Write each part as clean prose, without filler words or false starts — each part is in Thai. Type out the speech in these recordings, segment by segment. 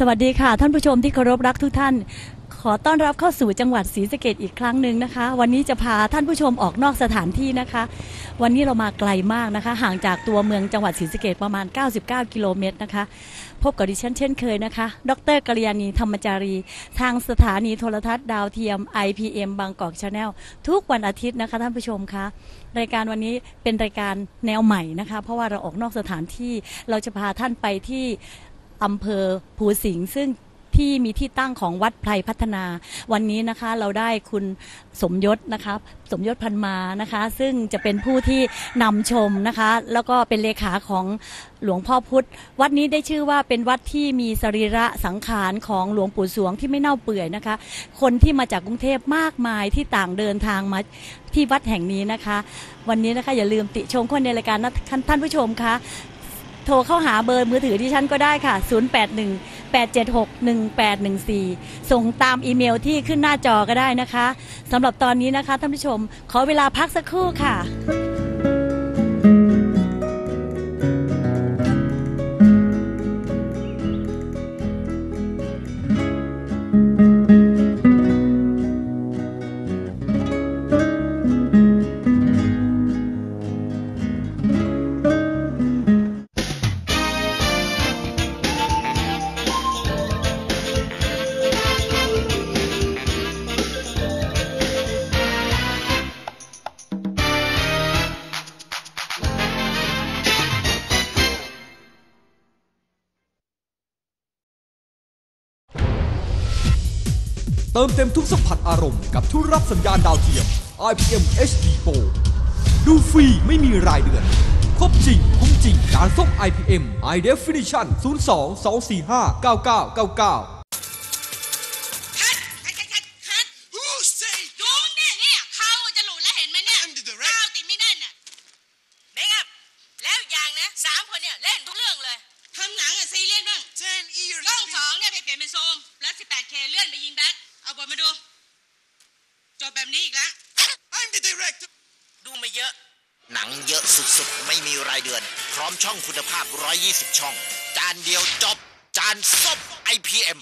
วัสดีค่ะท่านผู้ชมที่เคารพรักทุกท่านขอต้อนรับเข้าสู่จังหวัดศรีสะเกษอีกครั้งหนึ่งนะคะวันนี้จะพาท่านผู้ชมออกนอกสถานที่นะคะวันนี้เรามาไกลมากนะคะห่างจากตัวเมืองจังหวัดศรีสะเกษประมาณ99กิโลเมตรนะคะพบกับดิฉันเช่นเคยนะคะดร.กัลยาณีธรรมจารีทางสถานีโทรทัศน์ดาวเทียม IPM บางกอก Channel ทุกวันอาทิตย์นะคะท่านผู้ชมคะรายการวันนี้เป็นรายการแนวใหม่นะคะเพราะว่าเราออกนอกสถานที่เราจะพาท่านไปที่อำเภอภูสิงห์ซึ่งที่มีที่ตั้งของวัดไพรพัฒนาวันนี้นะคะเราได้คุณสมยศนะคะสมยศพันมานะคะซึ่งจะเป็นผู้ที่นำชมนะคะแล้วก็เป็นเลขาของหลวงพ่อพุธวัดนี้ได้ชื่อว่าเป็นวัดที่มีสรีระสังขารของหลวงปู่สวงที่ไม่เน่าเปื่อยนะคะคนที่มาจากกรุงเทพมากมายที่ต่างเดินทางมาที่วัดแห่งนี้นะคะวันนี้นะคะอย่าลืมติชมคนในรายการนะท่านผู้ชมคะโทรเข้าหาเบอร์มือถือที่ฉันก็ได้ค่ะ0818761814ส่งตามอีเมลที่ขึ้นหน้าจอก็ได้นะคะสำหรับตอนนี้นะคะท่านผู้ชมขอเวลาพักสักครู่ค่ะเติมเต็มทุกสัมผัสอารมณ์กับทุกรับสัญญาณดาวเทียม IPM HD Pro ดูฟรีไม่มีรายเดือนครบจริงคุ้มจริงการส่ง IPM High Definition 02-245-9999 หนังเยอะสุดๆไม่มีรายเดือนพร้อมช่องคุณภาพ120ช่องจานเดียวจบจานส้ม IPM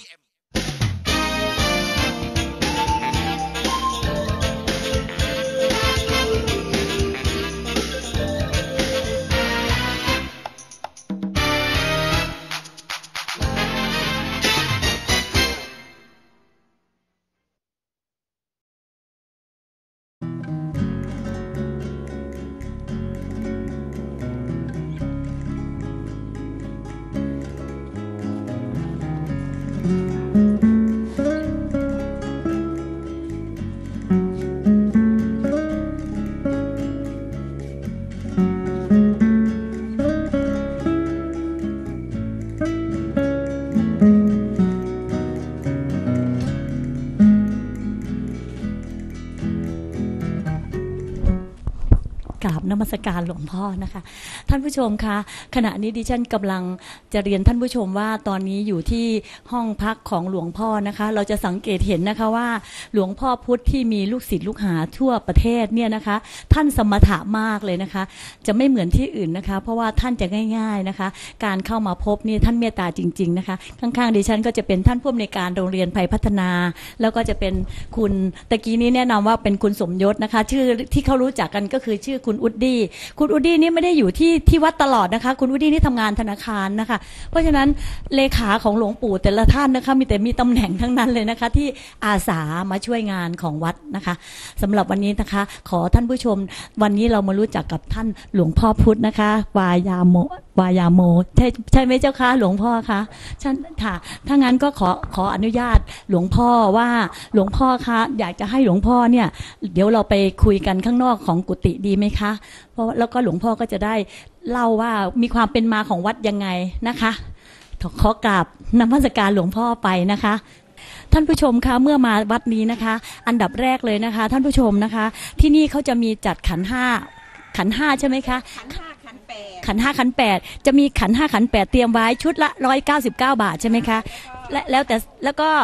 กราบนมัสการหลวงพ่อนะคะท่านผู้ชมคะขณะนี้ดิฉันกำลังจะเรียนท่านผู้ชมว่าตอนนี้อยู่ที่ห้องพักของหลวงพ่อนะคะเราจะสังเกตเห็นนะคะว่าหลวงพ่อพุธที่มีลูกศิษย์ลูกหาทั่วประเทศเนี่ยนะคะท่านสมถะมากเลยนะคะจะไม่เหมือนที่อื่นนะคะเพราะว่าท่านจะง่ายๆนะคะการเข้ามาพบนี่ท่านเมตตาจริงๆนะคะข้างๆดิฉันก็จะเป็นท่านผู้อำนวยการโรงเรียนไพพัฒนาแล้วก็จะเป็นคุณตะกี้นี้แนะนำว่าเป็นคุณสมยศนะคะชื่อที่เขารู้จักกันก็คือชื่อคุณอุดดี้นี่ไม่ได้อยู่ที่วัดตลอดนะคะคุณอุดดี้นี่ทำงานธนาคารนะคะเพราะฉะนั้นเลขาของหลวงปู่แต่ละท่านนะคะมีตำแหน่งทั้งนั้นเลยนะคะที่อาสามาช่วยงานของวัดนะคะสำหรับวันนี้นะคะขอท่านผู้ชมวันนี้เรามารู้จักกับท่านหลวงพ่อพุธนะคะวายาโมใช่ไหมเจ้าคะหลวงพ่อคะฉันค่ะถ้างั้นก็ขออนุญาตหลวงพ่อว่าหลวงพ่อคะอยากจะให้หลวงพ่อเนี่ยเดี๋ยวเราไปคุยกันข้างนอกของกุฏิดีไหมคะเพราะแล้วก็หลวงพ่อก็จะได้เล่าว่ามีความเป็นมาของวัดยังไงนะคะขอกราบนมัสการหลวงพ่อไปนะคะท่านผู้ชมคะเมื่อมาวัดนี้นะคะอันดับแรกเลยนะคะท่านผู้ชมนะคะที่นี่เขาจะมีจัดขันห้าใช่ไหมคะขันห้าขันแปดจะมีขันห้าขันแปดเตรียมไว้ชุดละ199 บาทใช่ไหมคะแล้วก็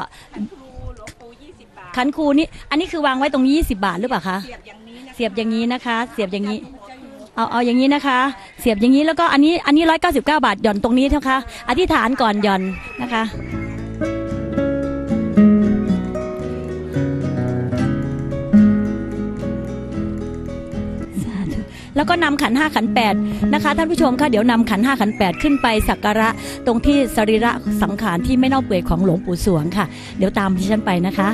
ขันครูนี่อันนี้คือวางไว้ตรงนี้20 บาทหรือเปล่าคะเสียบอย่างนี้นะคะเสียบอย่างนี้เอาอย่างนี้นะคะเสียบอย่างนี้แล้วก็อันนี้199 บาทหย่อนตรงนี้เท่าคะอธิษฐานก่อนหย่อนนะคะแล้วก็นำขัน 5ขัน8นะคะท่านผู้ชมคะเดี๋ยวนำขัน 5ขัน8ขึ้นไปสักการะตรงที่สรีระสังขารที่ไม่เน่าเปื่อยของหลวงปู่สวงค่ะเดี๋ยวตามดิฉันไปนะคะ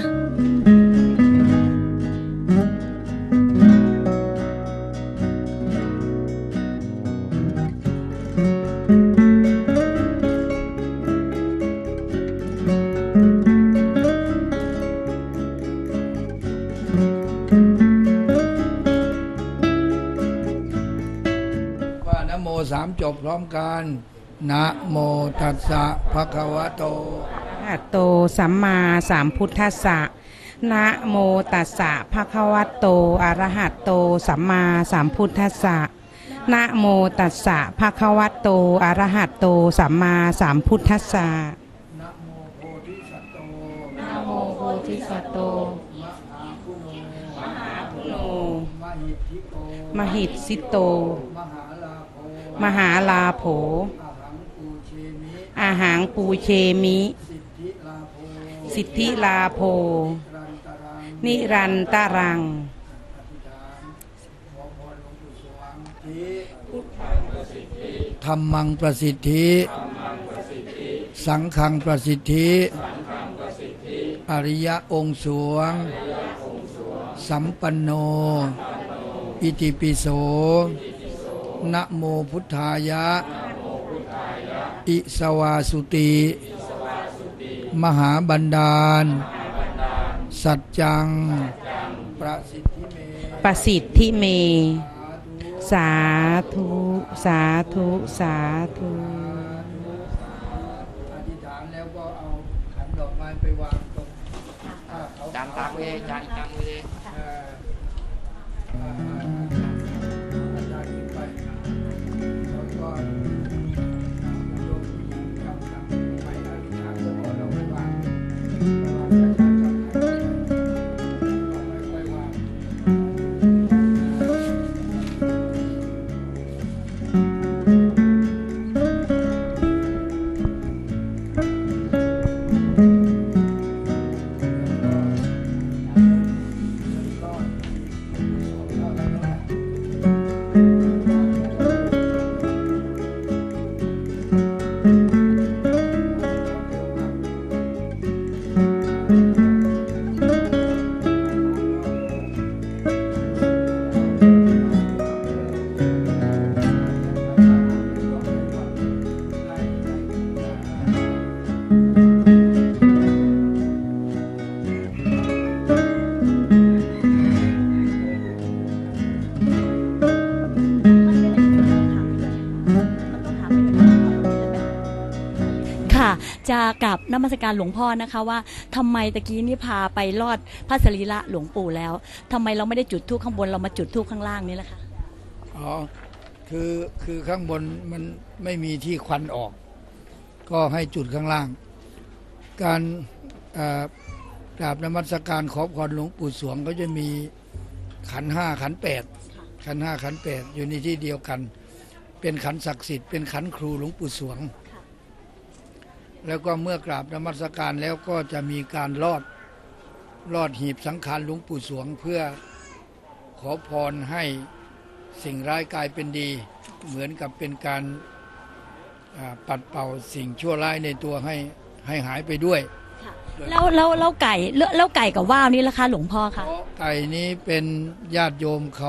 นะโม3จบพร้อมกันนะโมตัสสะภะคะวะโตอะระหะโตสัมมาสัมพุทธัสสะนะโมตัสสะภะคะวะโตอะระหะโตสัมมาสัมพุทธัสสะนะโมตัสสะภะคะวะโตอะระหะโตสัมมาสัมพุทธัสสะนะโมโพธิสัตโตนะโมโพธิสัตโตมหาพุโนมหิทธิโตมหาลาโภอาหังปูเชมิสิทธิลาโภนิรันตรังธัมมังประสิทธิสังฆังประสิทธิอริยองค์สวงสัมปันโนอิติปิโสนะโมพุทธายะอิสวาสุติมหาบันดาลสัจจังประสิทธิเมสาธุสาธุสาธุอธิษฐานแล้วก็เอาขันดอกไม้ไปวางตรงจานตักเลยจานอีกจานเลยจะกราบนมัสการหลวงพ่อนะคะว่าทำไมตะกี้นี่พาไปลอดพระสรีระหลวงปู่แล้วทำไมเราไม่ได้จุดธูปข้างบนเรามาจุดธูปข้างล่างนี่แหละคะอ๋อคือข้างบนมันไม่มีที่ควันออกก็ให้จุดข้างล่างการกราบนมัสการขอพรหลวงปู่สวงก็จะมีขัน 5ขัน 8ขัน 5ขัน 8อยู่ในที่เดียวกันเป็นขันศักดิ์สิทธิ์เป็นขันครูหลวงปู่สวงแล้วก็เมื่อกราบนมัสการแล้วก็จะมีการลอดหีบสังขารหลวงปู่สวงเพื่อขอพรให้สิ่งร้ายกลายเป็นดีเหมือนกับเป็นการปัดเป่าสิ่งชั่วร้ายในตัวให้หายไปด้วยแล้วไก่กับว่าวนี่ล่ะคะหลวงพ่อคะไก่นี้เป็นญาติโยมเขา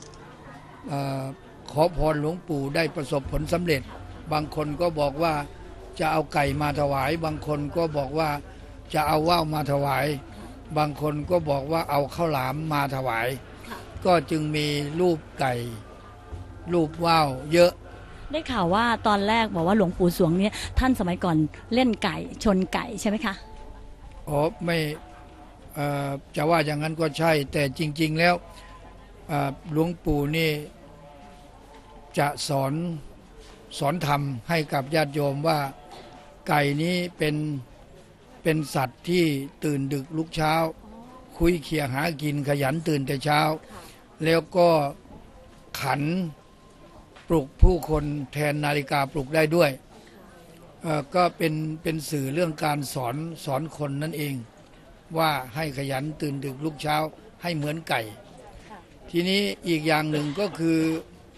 ขอพรหลวงปู่ได้ประสบผลสำเร็จบางคนก็บอกว่าจะเอาไก่มาถวายบางคนก็บอกว่าจะเอาว่าวมาถวายบางคนก็บอกว่าเอาข้าวหลามมาถวายก็จึงมีรูปไก่รูปว่าวเยอะได้ข่าวว่าตอนแรกบอกว่าหลวงปู่สวงเนี่ยท่านสมัยก่อนเล่นไก่ชนไก่ใช่ไหมคะอ๋อไม่จะว่าอย่างนั้นก็ใช่แต่จริงๆแล้วหลวงปู่นี่จะสอนธรรมให้กับญาติโยมว่าไก่นี้เป็นสัตว์ที่ตื่นดึกลุกเช้าคุยเขี่ยหากินขยันตื่นแต่เช้าแล้วก็ขันปลุกผู้คนแทนนาฬิกาปลุกได้ด้วยก็เป็นสื่อเรื่องการสอนคนนั่นเองว่าให้ขยันตื่นดึกลุกเช้าให้เหมือนไก่ทีนี้อีกอย่างหนึ่งก็คือ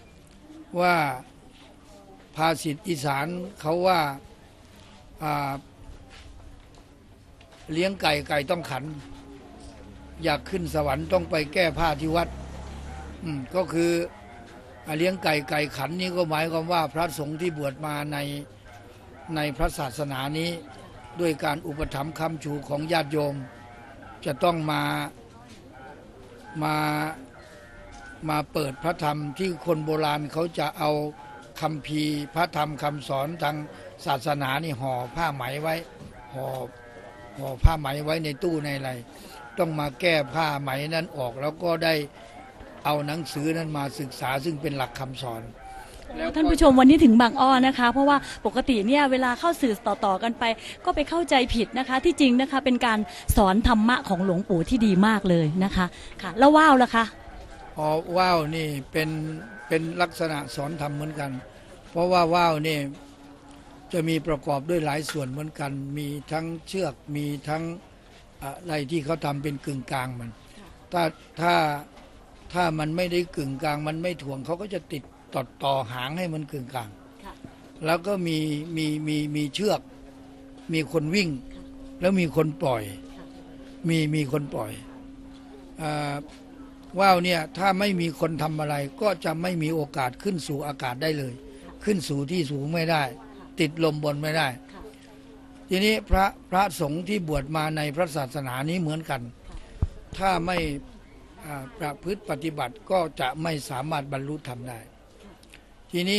ว่าภาษิตอีสานเขาว่าเลี้ยงไก่ไก่ต้องขัน อยากขึ้นสวรรค์ต้องไปแก้ผ้าที่วัดก็คือเลี้ยงไก่ไก่ขันนี้ก็หมายความว่าพระสงฆ์ที่บวชมาในพระศาสนานี้ด้วยการอุปถัมภ์ค้ำชูของญาติโยมจะต้องมาเปิดพระธรรมที่คนโบราณเขาจะเอาคัมภีร์พระธรรมคำสอนทางศาสนานี่ห่อผ้าไหมไว้ห่อผ้าไหมไว้ในตู้ในอะไรต้องมาแก้ผ้าไหมนั้นออกแล้วก็ได้เอาหนังสือนั้นมาศึกษาซึ่งเป็นหลักคำสอนท่านผู้ชมวันนี้ถึงบางอ้อนะคะเพราะว่าปกติเนี่ยเวลาเข้าสื่อต่อๆกันไปก็ไปเข้าใจผิดนะคะที่จริงนะคะเป็นการสอนธรรมะของหลวงปู่ที่ดีมากเลยนะคะค่ะแล้วว่าวล่ะคะว่าวนี่เป็นลักษณะสอนธรรมเหมือนกันเพราะว่าว่าวนี่จะมีประกอบด้วยหลายส่วนเหมือนกันมีทั้งเชือกมีทั้งอะไรที่เขาทำเป็นกึ่งกลางมันถ้ามันไม่ได้กึ่งกลางมันไม่ถ่วงเขาก็จะติดต่อหางให้มันกึ่งกลางแล้วก็มีเชือกมีคนวิ่งแล้วมีคนปล่อยมีคนปล่อยว่าวเนี่ยถ้าไม่มีคนทำอะไรก็จะไม่มีโอกาสขึ้นสู่อากาศได้เลยขึ้นสู่ที่สูงไม่ได้ติดลมบนไม่ได้ทีนี้พระสงฆ์ที่บวชมาในพระศาสนานี้เหมือนกันถ้าไม่ประพฤติปฏิบัติก็จะไม่สามารถบรรลุธรรมได้ทีนี้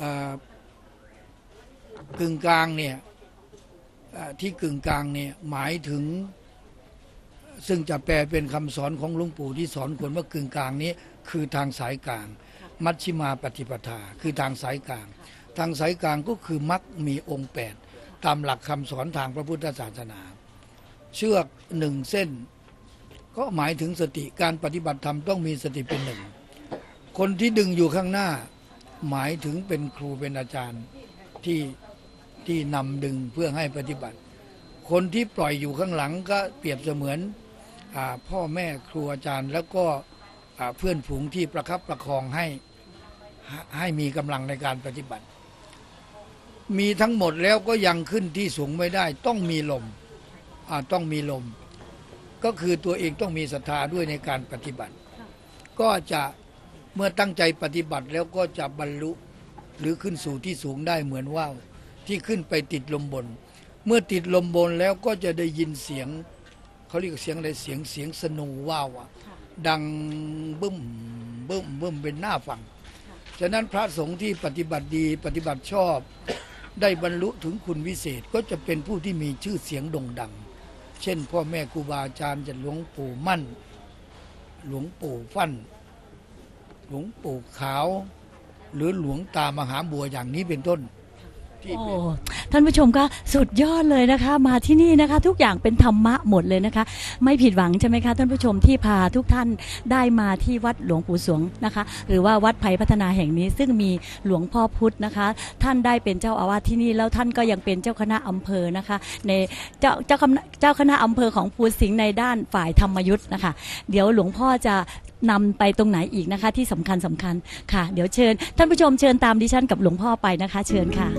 กึ่งกลางเนี่ยที่กึ่งกลางเนี่ยหมายถึงซึ่งจะแปลเป็นคำสอนของหลวงปู่ที่สอนคนว่ากึ่งกลางนี้คือทางสายกลางมัชฌิมาปฏิปทาคือทางสายกลางทางสายกลางก็คือมรรคมีองค์8ตามหลักคำสอนทางพระพุทธศาสนาเชือก1เส้นก็หมายถึงสติการปฏิบัติธรรมต้องมีสติเป็นหนึ่งคนที่ดึงอยู่ข้างหน้าหมายถึงเป็นครูเป็นอาจารย์ที่นำดึงเพื่อให้ปฏิบัติคนที่ปล่อยอยู่ข้างหลังก็เปรียบเสมือนพ่อแม่ครูอาจารย์แล้วก็เพื่อนฝูงที่ประคับประคองให้มีกำลังในการปฏิบัติมีทั้งหมดแล้วก็ยังขึ้นที่สูงไม่ได้ต้องมีลมต้องมีลมก็คือตัวเองต้องมีศรัทธาด้วยในการปฏิบัติก็จะเมื่อตั้งใจปฏิบัติแล้วก็จะบรรลุหรือขึ้นสู่ที่สูงได้เหมือนว่าวที่ขึ้นไปติดลมบนเมื่อติดลมบนแล้วก็จะได้ยินเสียงเขาเรียกเสียงอะไรเสียงสนูว่าวดังบึ้มบึ้มบึ้มเป็นหน้าฟังฉะนั้นพระสงฆ์ที่ปฏิบัติดีปฏิบัติชอบได้บรรลุถึงคุณวิเศษก็จะเป็นผู้ที่มีชื่อเสียงโด่งดังเช่นพ่อแม่ครูบาอาจารย์จะหลวงปู่มั่นหลวงปู่ฟั่นหลวงปู่ขาวหรือหลวงตามหาบัวอย่างนี้เป็นต้นท่านผู้ชมก็สุดยอดเลยนะคะมาที่นี่นะคะทุกอย่างเป็นธรรมะหมดเลยนะคะไม่ผิดหวังใช่ไหมคะท่านผู้ชมที่พาทุกท่านได้มาที่วัดหลวงปู่สวงนะคะหรือว่าวัดไผ่พัฒนาแห่งนี้ซึ่งมีหลวงพ่อพุธนะคะท่านได้เป็นเจ้าอาวาสที่นี่แล้วท่านก็ยังเป็นเจ้าคณะอำเภอนะคะในเจ้าคณะอำเภอของภูสิงห์ในด้านฝ่ายธรรมยุทธ์นะคะเดี๋ยวหลวงพ่อจะนำไปตรงไหนอีกนะคะที่สำคัญค่ะเดี๋ยวเชิญท่านผู้ชมเชิญตามดิฉันกับหลวงพ่อไปนะคะเชิญค่ะ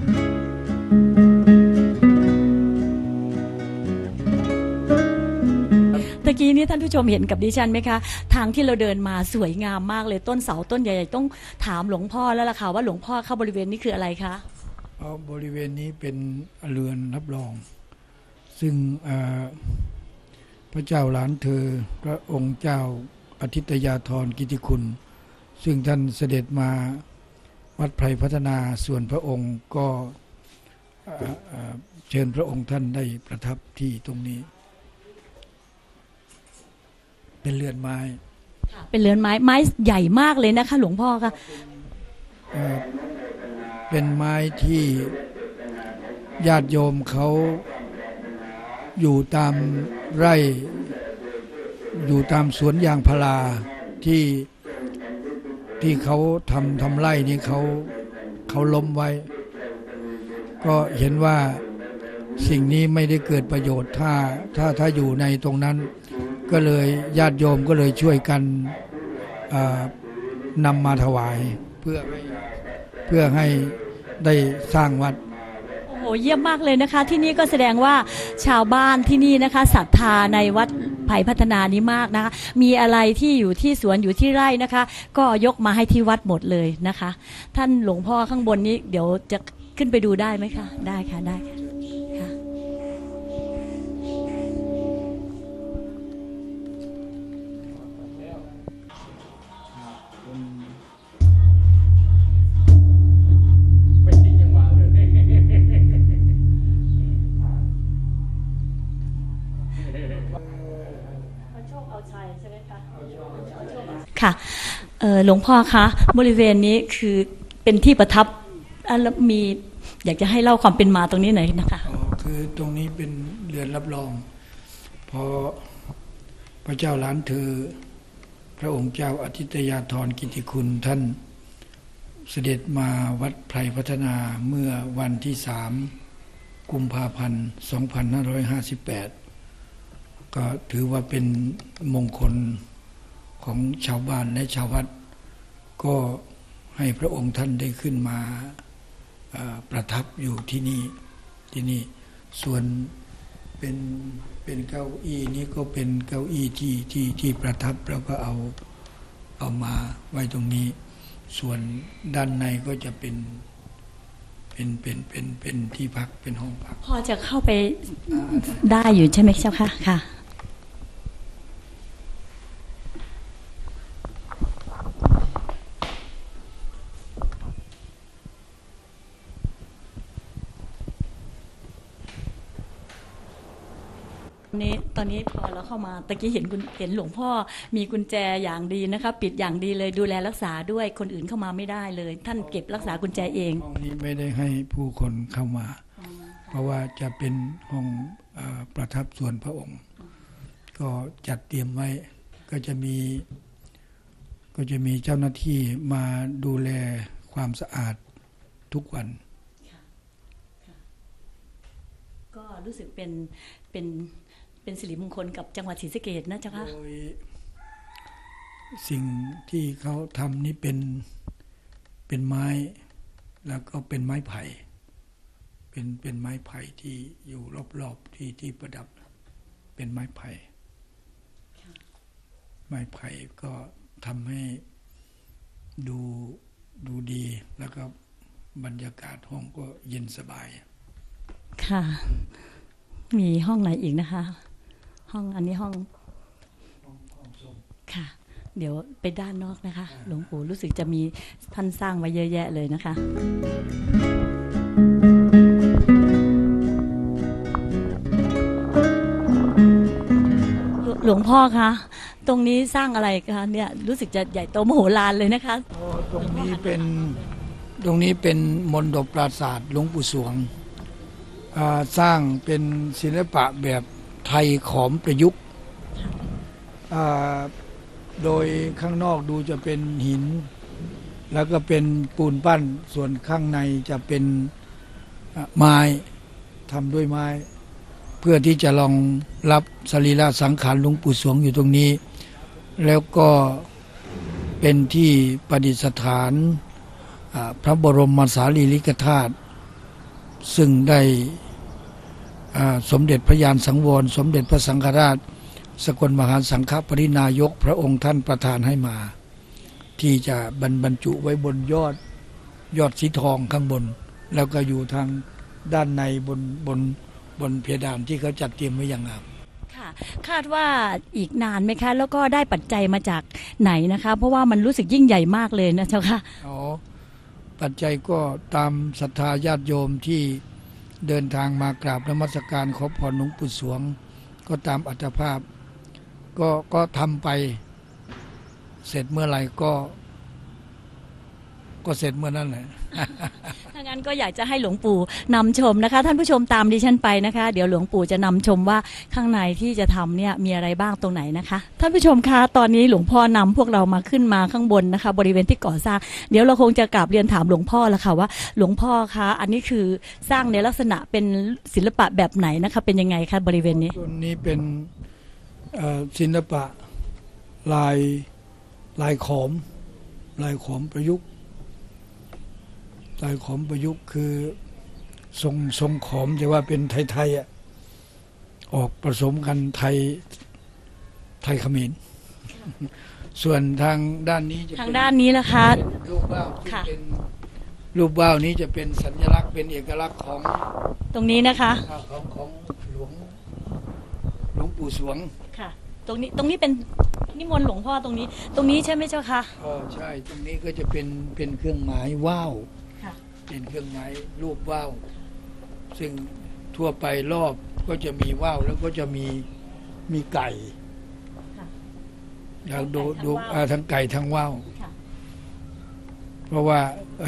ตะกี้นี้ท่านผู้ชมเห็นกับดิฉันไหมคะทางที่เราเดินมาสวยงามมากเลยต้นเสาต้นใหญ่ๆต้องถามหลวงพ่อแล้วล่ะค่ะว่าหลวงพ่อเข้าบริเวณนี้คืออะไรคะบริเวณนี้เป็นเรือนรับรองซึ่งพระเจ้าหลานเธอพระองค์เจ้าอาทิตยาธรกิติคุณซึ่งท่านเสด็จมาวัดไพรพัฒนาส่วนพระองค์ก็เชิญพระองค์ท่านได้ประทับที่ตรงนี้เป็นเรือนไม้เป็นเรือนไม้ใหญ่มากเลยนะคะหลวงพ่อคะเป็นไม้ที่ญาติโยมเขาอยู่ตามไร่อยู่ตามสวนยางพาราที่เขาทำไร่นี่เขาล้มไว้ก็เห็นว่าสิ่งนี้ไม่ได้เกิดประโยชน์ถ้าอยู่ในตรงนั้นก็เลยญาติโยมก็เลยช่วยกันนำมาถวายเพื่อให้เพื่อให้ได้สร้างวัดโอ้โหเยี่ยมมากเลยนะคะ ที่นี่ก็แสดงว่าชาวบ้านที่นี่นะคะศรัทธาในวัดไผ่พัฒนานี้มากนะคะมีอะไรที่อยู่ที่สวนอยู่ที่ไร่นะคะ ก็ยกมาให้ที่วัดหมดเลยนะคะ ท่านหลวงพ่อข้างบนนี้เดี๋ยวจะขึ้นไปดูได้ไหมคะได้ค่ะได้ค่ะค่ะ ค่ะหลวงพ่อคะบริเวณนี้คือเป็นที่ประทับแล้วมีอยากจะให้เล่าความเป็นมาตรงนี้หน่อยนะคะคือตรงนี้เป็นเรือนรับรองพอพระเจ้าหลานเธอพระองค์เจ้าอธิตยาธรกิติคุณท่านเสด็จมาวัดไพรพัฒนาเมื่อวันที่3 กุมภาพันธ์ 2558 ก็ถือว่าเป็นมงคลของชาวบ้านและชาววัดก็ให้พระองค์ท่านได้ขึ้นมาประทับอยู่ที่นี่ส่วนเป็นเก้าอี้นี้ก็เป็นเก้าอี้ที่ประทับแล้วก็เอามาไว้ตรงนี้ส่วนด้านในก็จะเป็นที่พักเป็นห้องพักพอจะเข้าไปได้อยู่ใช่ไหมเจ้าค่ะค่ะตอนนี้พอเราเข้ามาตะกี้เห็นหลวงพ่อมีกุญแจอย่างดีนะคะปิดอย่างดีเลยดูแลรักษาด้วยคนอื่นเข้ามาไม่ได้เลยท่านเก็บรักษากุญแจเองห้องนี้ไม่ได้ให้ผู้คนเข้ามาเพราะว่าจะเป็นห้องประทับส่วนพระองค์ก็จัดเตรียมไว้ก็จะมีเจ้าหน้าที่มาดูแลความสะอาดทุกวันก็รู้สึกเป็นสิริมงคลกับจังหวัดศรีสะเกษนะเจ้าค่ะโดยสิ่งที่เขาทำนี่เป็นไม้แล้วก็เป็นไม้ไผ่เป็นไม้ไผ่ที่อยู่รอบๆที่ประดับเป็นไม้ไผ่ก็ทำให้ดูดีแล้วก็บรรยากาศห้องก็เย็นสบายค่ะมีห้องไหนอีกนะคะห้องอันนี้ห้องค่ะเดี๋ยวไปด้านนอกนะคะหลวงปู่รู้สึกจะมีท่านสร้างไว้เยอะแยะเลยนะคะหลวงพ่อคะตรงนี้สร้างอะไรคะเนี่ยรู้สึกจะใหญ่โตมโหฬารเลยนะคะตรงนี้เป็นมณฑปปราสาทหลวงปู่สวงสร้างเป็นศิลปะแบบไทยขอมประยุกต์โดยข้างนอกดูจะเป็นหินแล้วก็เป็นปูนปั้นส่วนข้างในจะเป็นไม้ทำด้วยไม้เพื่อที่จะรองรับสรีระสังขารหลวงปู่สวงอยู่ตรงนี้แล้วก็เป็นที่ประดิษฐานพระบรมสารีริกธาตุซึ่งได้สมเด็จพระยานสังวรสมเด็จพระสังฆราชสกลมหาสังฆปรินายกพระองค์ท่านประทานให้มาที่จะบรรจุไว้บนยอดสีทองข้างบนแล้วก็อยู่ทางด้านในบนเพดานที่เขาจัดเตรียมไว้อย่างงามค่ะคาดว่าอีกนานไหมคะแล้วก็ได้ปัจจัยมาจากไหนนะคะเพราะว่ามันรู้สึกยิ่งใหญ่มากเลยนะเจ้าค่ะปัจจัยก็ตามศรัทธาญาติโยมที่เดินทางมากราบนมัสการขอพรหลวงปู่สวงก็ตามอัตภาพก็ทำไปเสร็จเมื่อไหร่ก็เสร็จเมื่อนั้นแหละถ้างั้นก็อยากจะให้หลวงปู่นำชมนะคะท่านผู้ชมตามดิฉันไปนะคะเดี๋ยวหลวงปู่จะนำชมว่าข้างในที่จะทำเนี่ยมีอะไรบ้างตรงไหนนะคะท่านผู้ชมคะตอนนี้หลวงพ่อนำพวกเรามาขึ้นมาข้างบนนะคะบริเวณที่ก่อสร้างเดี๋ยวเราคงจะกราบเรียนถามหลวงพ่อแล้วค่ะว่าหลวงพ่อคะอันนี้คือสร้างในลักษณะเป็นศิลปะแบบไหนนะคะเป็นยังไงคะบริเวณนี้ส่วนนี้เป็นศิลปะลายขอมประยุกต์ลายขอมประยุกต์คือทรงขอมแต่ว่าเป็นไทยๆอ่ะออกผสมกันไทยเขมรส่วนทางด้านนี้จะทางด้านนี้นะคะรูปว่าวที่ค่ะเป็นรูปว่าวนี้จะเป็นสัญลักษณ์เป็นเอกลักษณ์ของตรงนี้นะคะของหลวงปู่สวงค่ะ ตรงนี้เป็นนิมนต์หลวงพ่อตรงนี้ใช่ไหมเจ้าคะใช่ตรงนี้ก็จะเป็นเครื่องหมายว่าวค่ะเป็นเครื่องหมายรูปว่าวซึ่งทั่วไปรอบก็จะมีว่าวแล้วก็จะมีไก่ค่ะแล้วดูทั้งไก่ทั้งว่าวทั้งไก่ทั้งว่าวค่ะเพราะว่า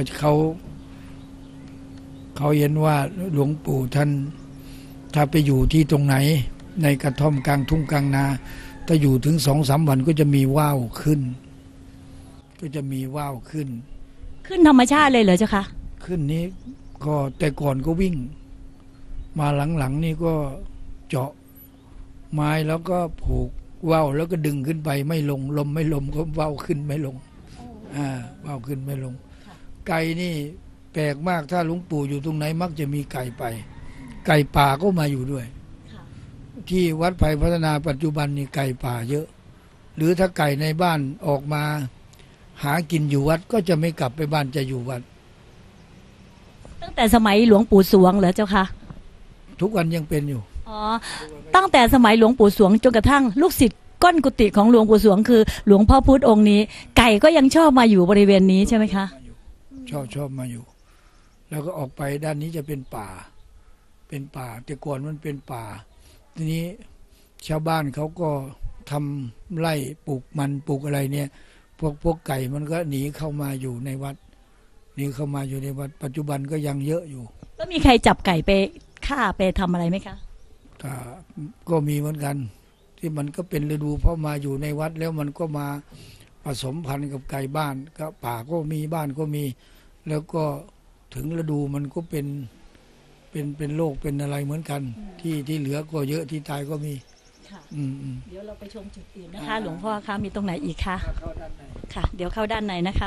เขาเห็นว่าหลวงปู่ท่านถ้าไปอยู่ที่ตรงไหนในกระท่อมกลางทุ่งกลางนาถ้าอยู่ถึง2-3 วันก็จะมีว่าวขึ้น ก็จะมีว่าวขึ้นขึ้นธรรมชาติเลยเหรอเจ้าคะขึ้นนี้ก็แต่ก่อนก็วิ่ง มาหลังๆนี่ก็เจาะไม้แล้วก็ผูกว่าวแล้วก็ดึงขึ้นไปไม่ลงลมไม่ลมก็ว่าวขึ้นไม่ลงว่าวขึ้นไม่ลง ไก่นี่แปลกมากถ้าหลวงปู่อยู่ตรงไหนมักจะมีไก่ไป ไก่ป่าก็มาอยู่ด้วย ที่วัดไผ่พัฒนาปัจจุบันนี่ไก่ป่าเยอะ หรือถ้าไก่ในบ้านออกมาหากินอยู่วัดก็จะไม่กลับไปบ้านจะอยู่วัดตั้งแต่สมัยหลวงปู่สวงเหรอเจ้าคะทุกวันยังเป็นอยู่อ๋อ ตั้งแต่สมัยหลวงปู่สวงจนกระทั่งลูกศิษย์ก้นกุฏิของหลวงปู่สวงคือหลวงพ่อพุธองค์นี้ ไก่ก็ยังชอบมาอยู่บริเวณนี้ใช่ไหมคะชอบมาอยู่ แล้วก็ออกไปด้านนี้จะเป็นป่าแต่ก่อนมันเป็นป่าทีนี้ชาวบ้านเขาก็ทำไร่ปลูกมันปลูกอะไรเนี่ยพวกไก่มันก็หนีเข้ามาอยู่ในวัดหนีเข้ามาอยู่ในวัดปัจจุบันก็ยังเยอะอยู่แล้วมีใครจับไก่ไปฆ่าไปทำอะไรไหมคะก็มีเหมือนกัน ที่มันก็เป็นฤดูเพราะมาอยู่ในวัดแล้วมันก็มาผสมพันธุ์กับไก่บ้านก็ป่าก็มีบ้านก็มี แล้วก็ถึงฤดูมันก็เป็นโรคเป็นอะไรเหมือนกัน ที่เหลือก็เยอะที่ตายก็มีค่ะอืมเดี๋ยวเราไปชมจุดอื่นนะคะ หลวงพ่อคะมีตรงไหนอีกคะเข้าด้านในค่ะ เดี๋ยวเข้าด้านในนะคะ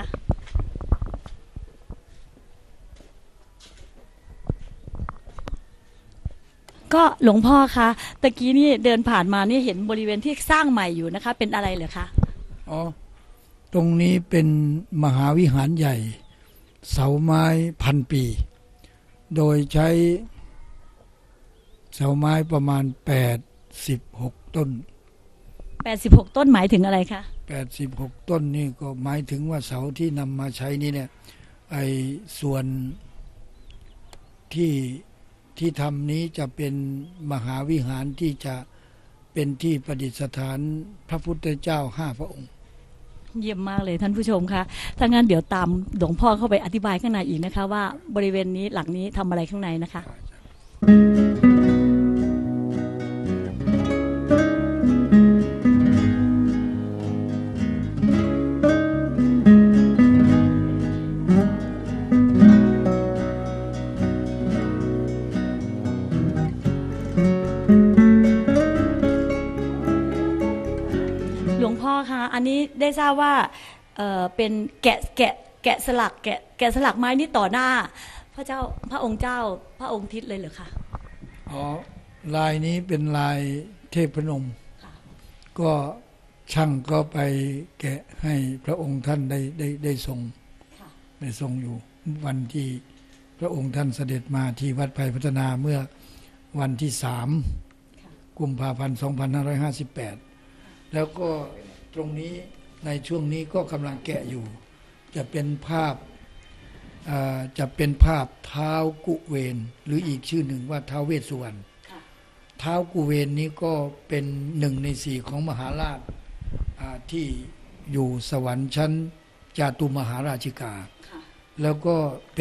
ก็หลวงพ่อคะตะกี้นี่เดินผ่านมานี่เห็นบริเวณที่สร้างใหม่อยู่นะคะ เป็นอะไรเหรอคะอ๋อตรงนี้เป็นมหาวิหารใหญ่ เสาไม้1,000 ปี โดยใช้เสาไม้ประมาณ86 ต้น 86 ต้นหมายถึงอะไรคะ 86 ต้นนี่ก็หมายถึงว่าเสาที่นำมาใช้นี่เนี่ยไอ้ส่วนที่ทำนี้จะเป็นมหาวิหารที่จะเป็นที่ประดิษฐานพระพุทธเจ้า5 พระองค์เยี่ยมมากเลยท่านผู้ชมคะถ้างั้นเดี๋ยวตามหลวงพ่อเข้าไปอธิบายข้างในอีกนะคะ ว่าบริเวณนี้หลังนี้ทำอะไรข้างในนะคะ หลวงพ่อคะอันนี้ได้ทราบว่าเป็นแกะสลักไม้นี่ต่อหน้า พระองค์เจ้าพระองค์ทิศเลยเหรอคะอ๋อลายนี้เป็นลายเทพนม ก็ช่างก็ไปแกะให้พระองค์ท่านได้ทรงอยู่วันที่พระองค์ท่านเสด็จมาที่วัดไผ่พัฒนาเมื่อวันที่3 กุมภาพันธ์ 2558 แล้วก็ตรงนี้ในช่วงนี้ก็กำลังแกะอยู่ จะเป็นภาพท้าวกุเวนหรืออีกชื่อหนึ่งว่าท้าวเวสสุวรรณท้าวกุเวนนี้ก็เป็น1 ใน 4ของมหาราชที่อยู่สวรรค์ชั้นจาตุมหาราชิกา แล้วก็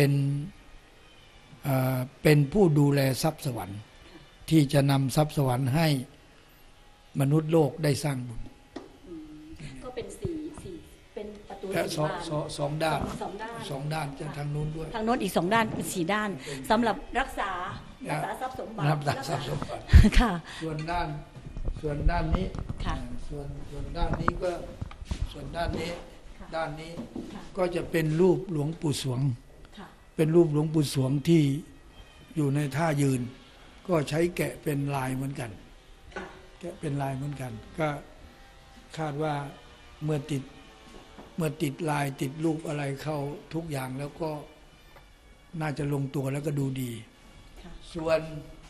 เป็นผู้ดูแลทรัพย์สวรรค์ที่จะนำทรัพย์สวรรค์ให้มนุษย์โลกได้สร้างบุญก็เป็นเป็นประตูและ 4 บานสองด้านสองด้านจะทางนู้นด้วยทางโน้นอีก2 ด้านเป็น4 ด้านสำหรับรักษาทรัพย์สมบัติรับทรัพย์สมบัติค่ะส่วนด้านนี้ค่ะส่วนด้านนี้ก็ส่วนด้านนี้ค่ะด้านนี้ค่ะก็จะเป็นรูปหลวงปู่สวงค่ะเป็นรูปหลวงปู่สวงที่อยู่ในท่ายืน ก็ใช้แกะเป็นลายเหมือนกันแกะเป็นลายเหมือนกัน ก็คาดว่าเมื่อติดลายติดรูปอะไรเข้าทุกอย่างแล้วก็น่าจะลงตัวแล้วก็ดูดี ส่วน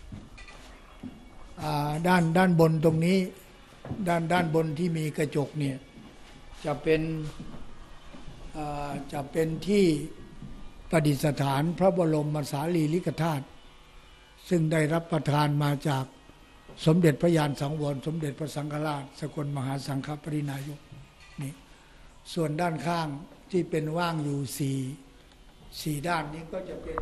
ด้านบนตรงนี้ด้านบนที่มีกระจกเนี่ยจะเป็นที่ประดิษฐานพระบรมสารีริกธาตุซึ่งได้รับประทานมาจากสมเด็จพระยานสังวรสมเด็จพระสังฆราชสกลมหาสังฆปรินายกนี่ส่วนด้านข้างที่เป็นว่างอยู่สี่ด้านนี้ก็จะเป็น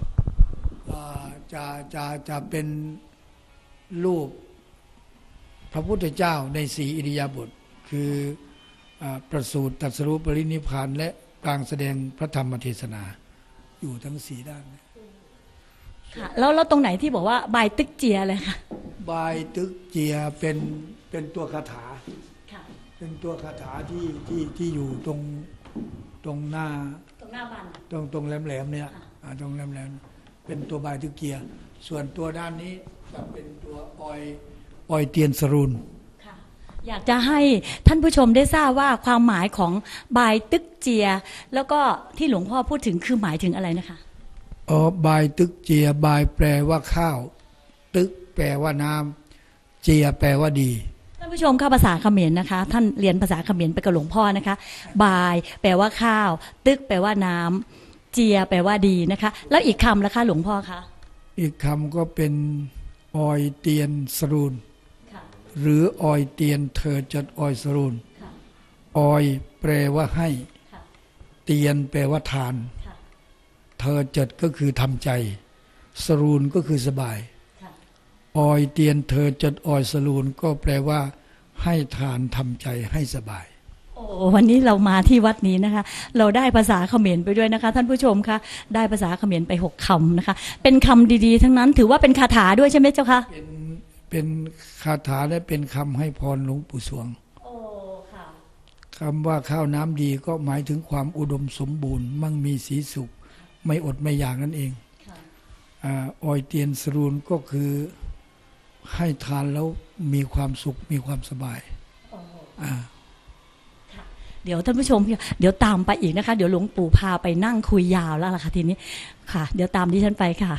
จะเป็นรูปพระพุทธเจ้าในสี่อิริยาบถคือประสูติตรัสรู้ปรินิพพานและกลางแสดงพระธรรมเทศนาอยู่ทั้งสี่ด้านค่ะแล้วตรงไหนที่บอกว่าบายตึกเจียเลยค่ะบายตึกเจียเป็นตัวคาถาเป็นตัวคาถาที่อยู่ตรงหน้าบันตรงแหลมๆเนี่ยตรงแหลมๆเป็นตัวบายตึกเจียส่วนตัวด้านนี้จะเป็นตัวออยเตียนสรุนอยากจะให้ท่านผู้ชมได้ทราบว่าความหมายของบายตึกเจียแล้วก็ที่หลวงพ่อพูดถึงคือหมายถึงอะไรนะคะบายตึกเจียบายแปลว่าข้าวตึกแปลว่าน้ำเจียแปลว่าดีท่านผู้ชมค่ะภาษาเขมรนะคะท่านเรียนภาษาเขมรไปกับหลวงพ่อนะคะบายแปลว่าข้าวตึกแปลว่าน้ำเจียแปลว่าดีนะคะแล้วอีกคำล่ะคะหลวงพ่อคะอีกคำก็เป็นออยเตียนสรุนหรือออยเตียนเธอจัดออยสรุนออยแปลว่าให้เตียนแปลว่าทานเธอจัดก็คือทำใจสรุนก็คือสบายออยเตียนเธอจัดออยสรุนก็แปลว่าให้ทานทำใจให้สบายโอ้วันนี้เรามาที่วัดนี้นะคะเราได้ภาษาเขมรไปด้วยนะคะท่านผู้ชมคะได้ภาษาเขมรไป6 คำนะคะเป็นคำดีๆทั้งนั้นถือว่าเป็นคาถาด้วยใช่ไหมเจ้าคะเป็นคาถาและเป็นคำให้พรหลวงปู่สวงคำว่าข้าวน้ำดีก็หมายถึงความอุดมสมบูรณ์มั่งมีสีสุขไม่อดไม่อยากนั่นเองออยเตียนสรุนก็คือให้ทานแล้วมีความสุขมีความสบายเดี๋ยวท่านผู้ชมเดี๋ยวตามไปอีกนะคะเดี๋ยวหลวงปู่พาไปนั่งคุยยาวแล้วล่ะค่ะทีนี้ค่ะเดี๋ยวตามดิฉันไปค่ะ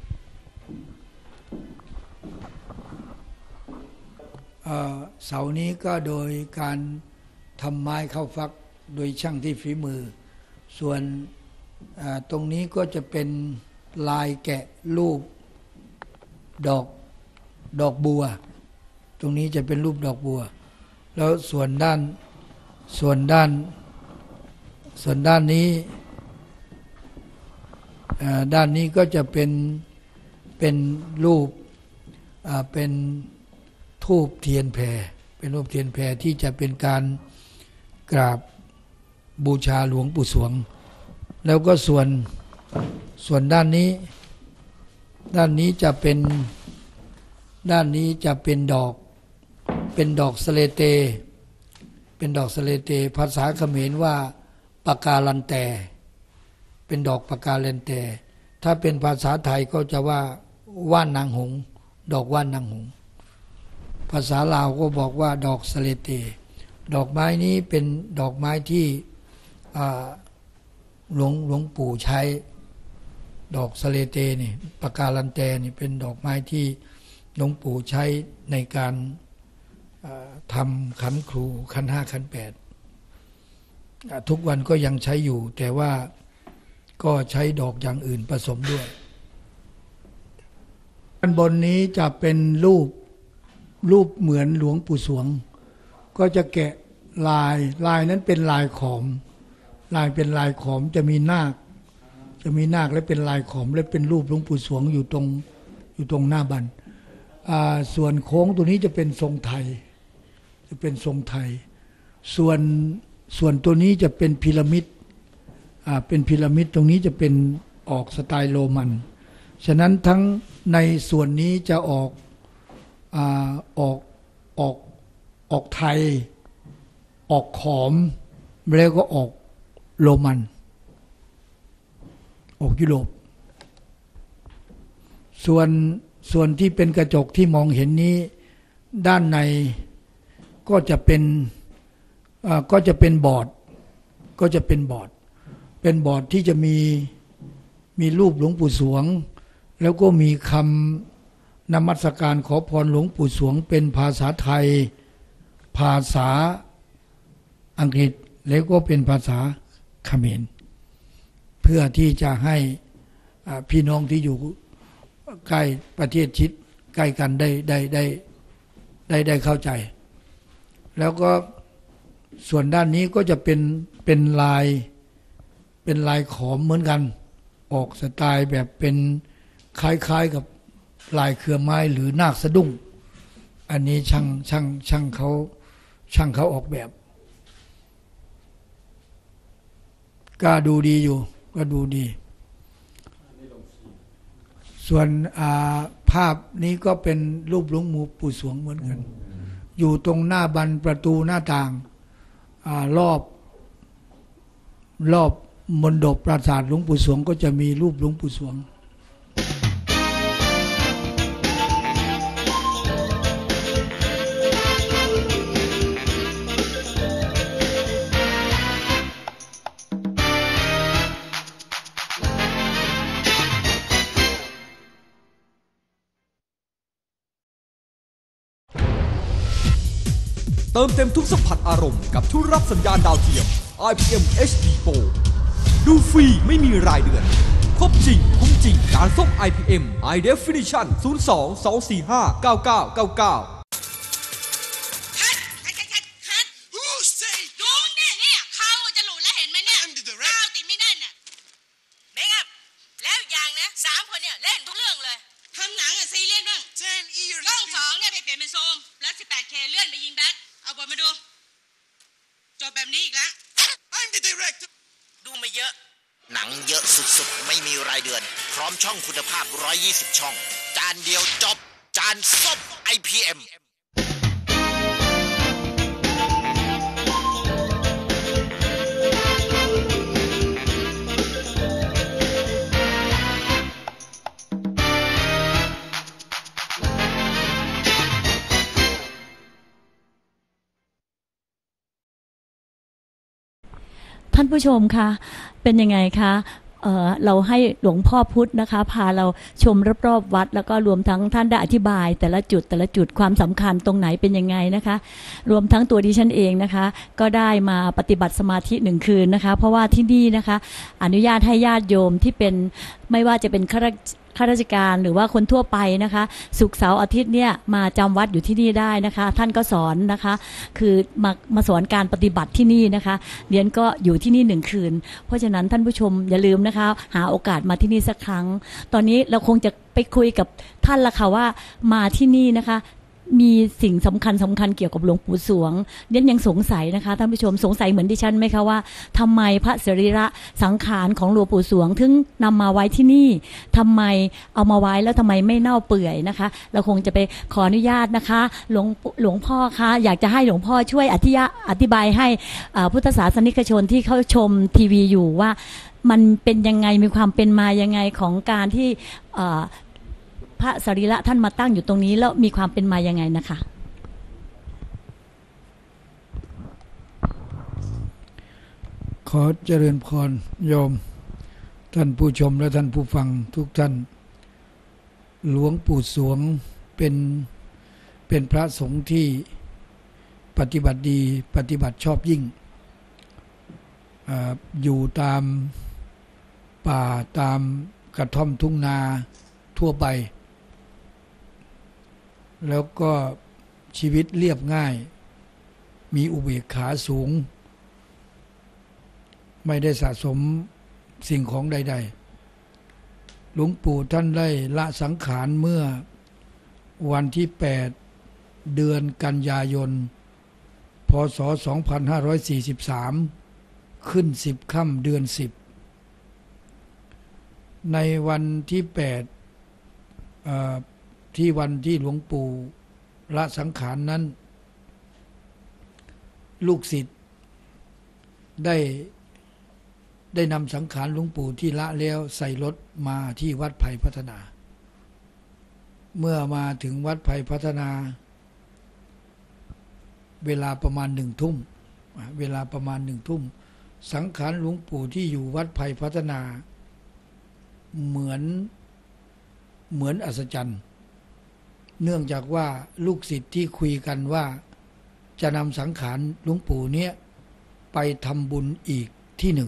เสานี้ก็โดยการทำไม้เข้าฟักโดยช่างที่ฝีมือส่วนตรงนี้ก็จะเป็นลายแกะรูปดอกบัวตรงนี้จะเป็นรูปดอกบัวแล้วส่วนด้านนี้ด้านนี้ก็จะเป็นรูปเป็นทูปเทียนแผ่เป็นรูปเทียนแผ่ที่จะเป็นการกราบบูชาหลวงปู่สวงแล้วก็ส่วนด้านนี้จะเป็นดอกสะเลเตเป็นดอกสะเลเตภาษาเขมรว่าปากาลันแตเป็นดอกปากาลันแตถ้าเป็นภาษาไทยก็จะว่าว่านนางหงดอกว่านนางหงภาษาลาวก็บอกว่าดอกสะเลเตดอกไม้นี้เป็นดอกไม้ที่หลวงปู่ใช้ดอกสะเลเตนี่ปากาลันแตนี่เป็นดอกไม้ที่หลวงปู่ใช้ในการทำขันครูขัน 5ขัน 8ทุกวันก็ยังใช้อยู่แต่ว่าก็ใช้ดอกอย่างอื่นผสมด้วยด้านบนนี้จะเป็นรูปเหมือนหลวงปู่สวงก็จะแกะลายนั้นเป็นลายขอมเป็นลายขอมจะมีนาคและเป็นลายขอมและเป็นรูปหลวงปู่สวงอยู่ตรงหน้าบันส่วนโค้งตัวนี้จะเป็นทรงไทยส่วนตัวนี้จะเป็นพีระมิดตรงนี้จะเป็นออกสไตล์โรมันฉะนั้นทั้งในส่วนนี้จะออกไทยออกขอมแล้วก็ออกโรมันออกยุโรปส่วนที่เป็นกระจกที่มองเห็นนี้ด้านในก็จะเป็นบอร์ดเป็นบอร์ดที่จะมีรูปหลวงปู่สวงแล้วก็มีคำนมัสการขอพรหลวงปู่สวงเป็นภาษาไทยภาษาอังกฤษแล้วก็เป็นภาษาเขมรเพื่อที่จะให้พี่น้องที่อยู่ใกล้ประเทศชิดใกล้กันได้เข้าใจแล้วก็ส่วนด้านนี้ก็จะเป็นลายขอมเหมือนกันออกสไตล์แบบเป็นคล้ายๆกับลายเครือไม้หรือนาคสะดุ้งอันนี้ช่างเขาออกแบบก็ดูดีอยู่ก็ดูดีส่วนภาพนี้ก็เป็นรูปหลวงปู่สวงเหมือนกันอยู่ตรงหน้าบันประตูหน้าต่างรอบมณฑปปราสาทหลวงปู่สวงก็จะมีรูปหลวงปู่สวงเติมเต็มทุกสัมผัสอารมณ์กับทุกรับสัญญาณดาวเทียม IPM HD Pro ดูฟรีไม่มีรายเดือน ครบจริงคุ้มจริงการส่ง IPM High Definition 02-245-9999 หนังเยอะสุดๆไม่มีรายเดือนพร้อมช่องคุณภาพ120ช่องจานเดียวจบจานส้ม IPM ท่านผู้ชมคะเป็นยังไงคะเราให้หลวงพ่อพุธนะคะพาเราชมรอบๆวัดแล้วก็รวมทั้งท่านได้อธิบายแต่ละจุดความสำคัญตรงไหนเป็นยังไงนะคะรวมทั้งตัวดิฉันเองนะคะก็ได้มาปฏิบัติสมาธิ1 คืนนะคะเพราะว่าที่นี่นะคะอนุญาตให้ญาติโยมที่เป็นไม่ว่าจะเป็นข้าราชการหรือว่าคนทั่วไปนะคะศุกร์เสาร์อาทิตย์เนี่ยมาจำวัดอยู่ที่นี่ได้นะคะท่านก็สอนนะคะคือมาสอนการปฏิบัติที่นี่นะคะเรียนก็อยู่ที่นี่1 คืนเพราะฉะนั้นท่านผู้ชมอย่าลืมนะคะหาโอกาสมาที่นี่สักครั้งตอนนี้เราคงจะไปคุยกับท่านละค่ะว่ามาที่นี่นะคะมีสิ่งสำคัญเกี่ยวกับหลวงปู่สวงเรียนยังสงสัยนะคะท่านผู้ชมสงสัยเหมือนดิฉันไหมคะว่าทำไมพระสรีระสังขารของหลวงปู่สวงถึงนำมาไว้ที่นี่ทำไมเอามาไว้แล้วทำไมไม่เน่าเปื่อยนะคะเราคงจะไปขออนุญาตนะคะหลวงพ่อคะอยากจะให้หลวงพ่อช่วยอธิบายให้พุทธศาสนิกชนที่เขาชมทีวีอยู่ว่ามันเป็นยังไงมีความเป็นมายังไงของการที่พระสรีระท่านมาตั้งอยู่ตรงนี้แล้วมีความเป็นมายังไงนะคะขอเจริญพรโยมท่านผู้ชมและท่านผู้ฟังทุกท่านหลวงปู่สวงเป็นพระสงฆ์ที่ปฏิบัติดีปฏิบัติชอบยิ่งอยู่ตามป่าตามกระท่อมทุ่งนาทั่วไปแล้วก็ชีวิตเรียบง่ายมีอุเบกขาสูงไม่ได้สะสมสิ่งของใดๆหลวงปู่ท่านได้ละสังขารเมื่อวันที่8 เดือนกันยายนพ.ศ. 2543ขึ้น10 ค่ำเดือน10ในวันที่8ที่วันที่หลวงปู่ละสังขารนั้นลูกศิษย์ได้นำสังขารหลวงปู่ที่ละแล้วใส่รถมาที่วัดไผ่พัฒนา เมื่อมาถึงวัดไผ่พัฒนา เวลาประมาณ1 ทุ่มเวลาประมาณ1 ทุ่มสังขารหลวงปู่ที่อยู่วัดไผ่พัฒนาเหมือนอัศจรรย์เนื่องจากว่าลูกศิษย์ที่คุยกันว่าจะนำสังขารหลวงปู่เนี้ยไปทำบุญอีกที่หนึ่ง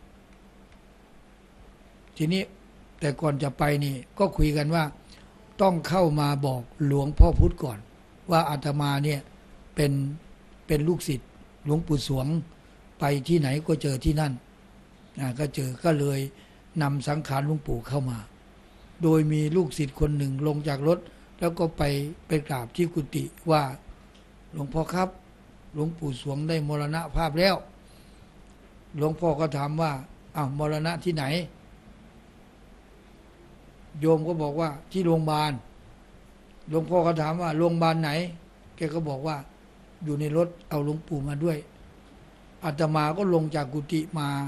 ทีนี้แต่ก่อนจะไปนี่ก็คุยกันว่าต้องเข้ามาบอกหลวงพ่อพุธก่อนว่าอาตมาเนี่ยเป็นลูกศิษย์หลวงปู่สวงไปที่ไหนก็เจอที่นั่นก็เจอก็เลยนำสังขารหลวงปู่เข้ามาโดยมีลูกศิษย์คนหนึ่งลงจากรถแล้วก็ไปกราบที่กุฏิว่าหลวงพ่อครับหลวงปู่สวงได้มรณภาพแล้วหลวงพ่อก็ถามว่าอ้าวมรณะที่ไหนโยมก็บอกว่าที่โรงพยาบาลหลวงพ่อก็ถามว่าโรงพยาบาลไหนแกก็บอกว่าอยู่ในรถเอาหลวงปู่มาด้วยอาตมาก็ลงจากกุฏิ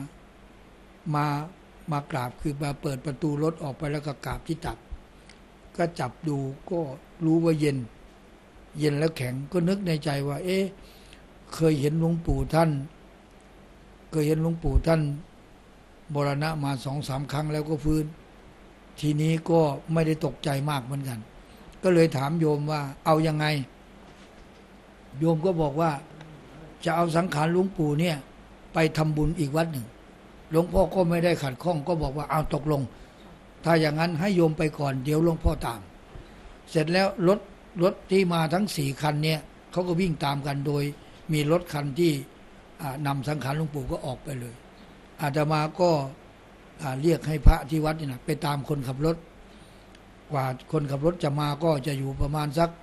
มากราบคือมาเปิดประตูรถออกไปแล้วก็กราบที่ตักก็จับดูก็รู้ว่าเย็นแล้วแข็งก็นึกในใจว่าเคยเห็นหลวงปู่ท่านมรณะมา2-3 ครั้งแล้วก็ฟื้นทีนี้ก็ไม่ได้ตกใจมากเหมือนกันก็เลยถามโยมว่าเอายังไงโยมก็บอกว่าจะเอาสังขารหลวงปู่เนี่ยไปทำบุญอีกวัดหนึ่งหลวงพ่อก็ไม่ได้ขัดข้องก็บอกว่าเอาตกลงถ้าอย่างนั้นให้โยมไปก่อนเดี๋ยวหลวงพ่อตามเสร็จแล้วรถที่มาทั้ง4 คันเนี่ยเขาก็วิ่งตามกันโดยมีรถคันที่นำสังขารหลวงปู่ก็ออกไปเลยอาตมาก็เรียกให้พระที่วัดนี่นะไปตามคนขับรถกว่าคนขับรถจะมาก็จะอยู่ประมาณสัก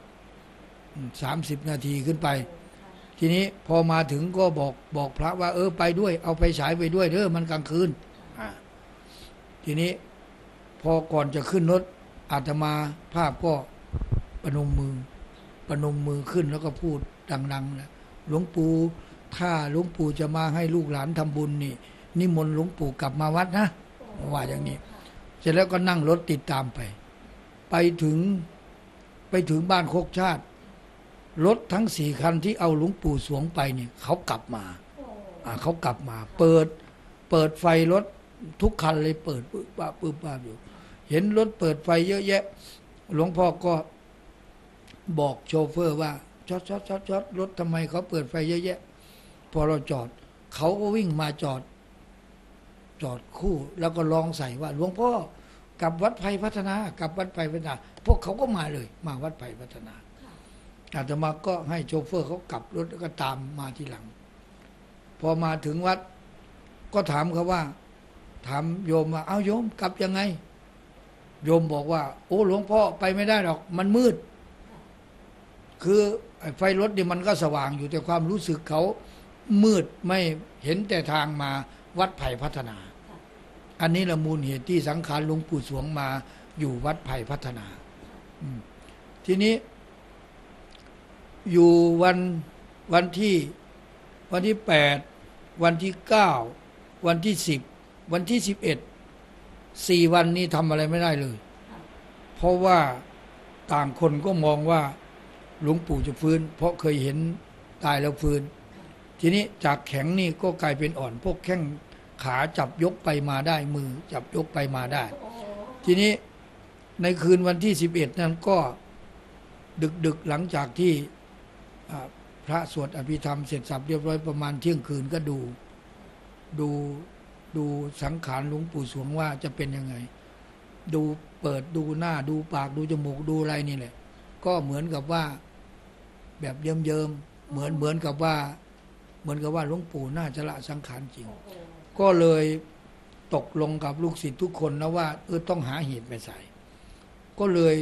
30 นาทีขึ้นไปทีนี้พอมาถึงก็บอกพระว่าไปด้วยเอาไปฉายไปด้วยเด้อมันกลางคืนทีนี้พอก่อนจะขึ้นรถอาตมาภาพก็ประนมมือขึ้นแล้วก็พูดดังๆนะหลวงปู่ถ้าหลวงปู่จะมาให้ลูกหลานทำบุญนี่นิมนต์หลวงปู่กลับมาวัดนะว่าอย่างนี้เสร็จแล้วก็นั่งรถติดตามไปถึงบ้านโคกชาติรถทั้ง4 คันที่เอาหลวงปู่สวงไปเนี่ยเขากลับมาเปิดไฟรถทุกคันเลยเปิดปึ๊บป้าอยู่เห็นรถเปิดไฟเยอะแยะหลวงพ่อก็บอกโชเฟอร์ว่าจอดรถทำไมเขาเปิดไฟเยอะแยะพอเราจอดเขาก็วิ่งมาจอดคู่แล้วก็ร้องใส่ว่าหลวงพ่อกลับวัดไผ่พัฒนากลับวัดไผ่พัฒนาพวกเขาก็มาเลยมาวัดไผ่พัฒนาอาตมาก็ให้โชเฟอร์เขากลับรถแล้วก็ตามมาทีหลังพอมาถึงวัดก็ถามเขาว่าถามโยมว่าเอาโยมกลับยังไงโยมบอกว่าโอ้หลวงพ่อไปไม่ได้หรอกมันมืดคือไฟรถนี่มันก็สว่างอยู่แต่ความรู้สึกเขามืดไม่เห็นแต่ทางมาวัดไผ่พัฒนาอันนี้ละมูลเหตุที่สังขารหลวงปู่สวงมาอยู่วัดไผ่พัฒนาทีนี้อยู่วันที่8วันที่9วันที่10วันที่11 4 วันนี้ทำอะไรไม่ได้เลยเพราะว่าต่างคนก็มองว่าหลวงปู่จะฟื้นเพราะเคยเห็นตายแล้วฟื้นทีนี้จากแข็งนี่ก็กลายเป็นอ่อนพวกแข้งขาจับยกไปมาได้มือจับยกไปมาได้ทีนี้ในคืนวันที่11นั้นก็ดึกหลังจากที่พระสวดอภิธรรมเสร็จสับเรียบร้อยประมาณเที่ยงคืนก็ดูสังขารหลวงปู่สวงว่าจะเป็นยังไงดูเปิดดูหน้าดูปากดูจมูกดูอะไรนี่แหละก็เหมือนกับว่าแบบเยิ้มเหมือนกับว่าหลวงปู่น่าจะละสังขารจริงก็เลยตกลงกับลูกศิษย์ทุกคนนะว่าต้องหาหีบไปใส่ก็เลย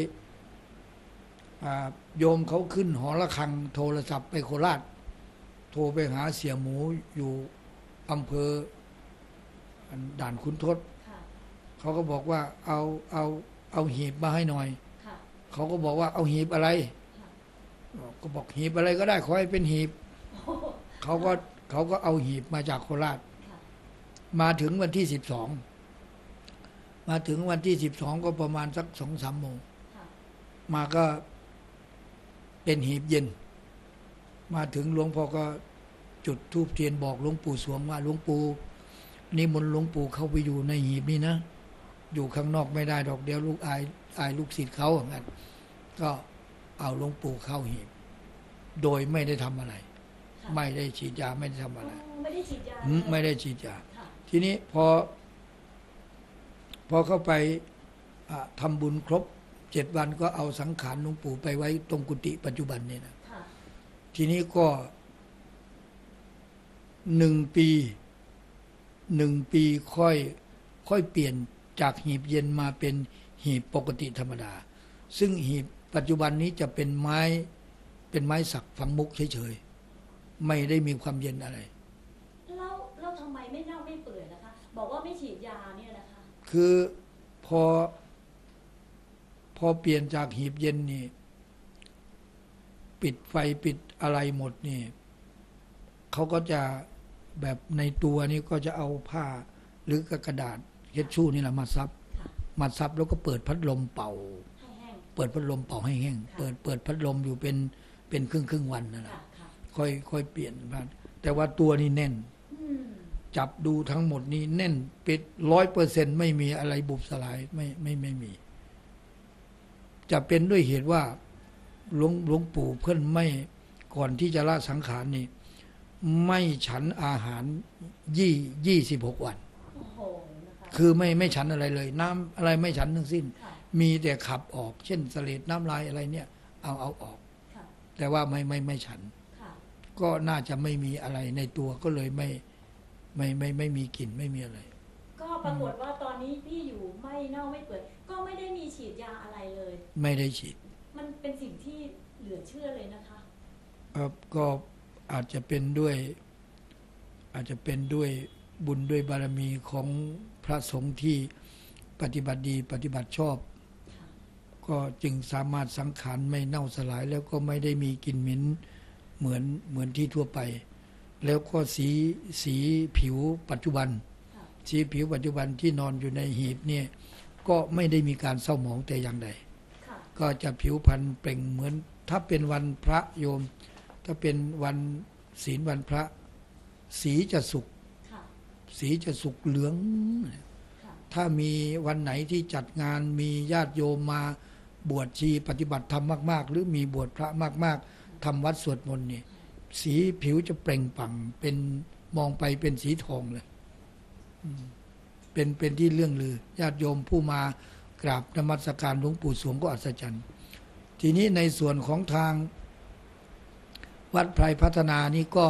โยมเขาขึ้นหอระฆังโทรศัพท์ไปโคราชโทรไปหาเสี่ยหมูอยู่อำเภอด่านขุนทดเขาก็บอกว่าเอาหีบมาให้หน่อยเขาก็บอกว่าเอาหีบอะไรก็บอกหีบอะไรก็ได้ขอให้เป็นหีบเขาก็เอาหีบมาจากโคราชมาถึงวันที่12มาถึงวันที่12ก็ประมาณสัก2-3 โมงมาก็เป็นหีบเย็นมาถึงหลวงพ่อก็จุดธูปเทียนบอกหลวงปู่สวงว่าหลวงปู่นิมนต์หลวงปู่เข้าไปอยู่ในหีบนี่นะอยู่ข้างนอกไม่ได้ดอกเดียวลูกอายลูกศิษย์เขาอย่างนั้นก็เอาหลวงปู่เข้าหีบโดยไม่ได้ทำอะไรไม่ได้ฉีดยาไม่ได้ทำอะไรไม่ได้ฉีดยาไม่ได้ฉีดยาทีนี้พอเข้าไปทำบุญครบ7 วันก็เอาสังขารหลวงปู่ไปไว้ตรงกุฏิปัจจุบันนี่นะทีนี้ก็1 ปีค่อยเปลี่ยนจากหีบเย็นมาเป็นหีบปกติธรรมดาซึ่งหีบปัจจุบันนี้จะเป็นไม้สักฝังมุกเฉยๆไม่ได้มีความเย็นอะไรแล้วทำไมไม่เน่าไม่เปื่อยนะคะบอกว่าไม่ฉีดยาเนี่ยนะคะคือพอเปลี่ยนจากหีบเย็นนี่ปิดไฟปิดอะไรหมดนี่เขาก็จะแบบในตัวนี่ก็จะเอาผ้าหรือกระดาษเช็ดชู่นี่แหละมาซับแล้วก็เปิดพัดลมเป่าเปิดพัดลมเป่าให้แห้งเปิดพัดลมอยู่เป็นครึ่งวันนั่นแหละค่อยเปลี่ยนแต่ว่าตัวนี่แน่นจับดูทั้งหมดนี่แน่นปิด100%ไม่มีอะไรบุบสลายไม่มีจะเป็นด้วยเหตุว่าหลวงปู่เพิ่นไม่ก่อนที่จะละสังขารนี่ไม่ฉันอาหาร26 วันคือไม่ฉันอะไรเลยน้ำอะไรไม่ฉันทั้งสิ้นมีแต่ขับออกเช่นเสลดน้ำลายอะไรเนี่ยเอาออกแต่ว่าไม่ฉันก็น่าจะไม่มีอะไรในตัวก็เลยไม่มีกลิ่นไม่มีอะไรก็ปรากฏว่าตอนนี้พี่อยู่ไม่เน่าไม่เปื่อยก็ไม่ได้มีฉีดยาอะไรเลยไม่ได้ฉีดมันเป็นสิ่งที่เหลือเชื่อเลยนะคะก็อาจจะเป็นด้วยบุญด้วยบารมีของพระสงฆ์ที่ปฏิบัติดีปฏิบัติชอบก็จึงสามารถสังขารไม่เน่าสลายแล้วก็ไม่ได้มีกลิ่นเหม็นเหมือนที่ทั่วไปแล้วก็สีผิวปัจจุบันสีผิวปัจจุบันที่นอนอยู่ในหีบเนี่ยก็ไม่ได้มีการเศร้าหมองแต่อย่างใดก็จะผิวพรรณเปล่งเหมือนถ้าเป็นวันพระโยมถ้าเป็นวันศีลวันพระสีจะสุกเหลืองถ้ามีวันไหนที่จัดงานมีญาติโยมมาบวชชีปฏิบัติธรรมมากๆหรือมีบวชพระมากๆทำวัดสวดมนต์นี่สีผิวจะเปล่งปลั่งเป็นมองไปเป็นสีทองเลยเป็นที่เรื่องลือญาติโยมผู้มากราบนมัสการหลวงปู่สวงก็อัศจรรย์ทีนี้ในส่วนของทางวัดไพรพัฒนานี่ก็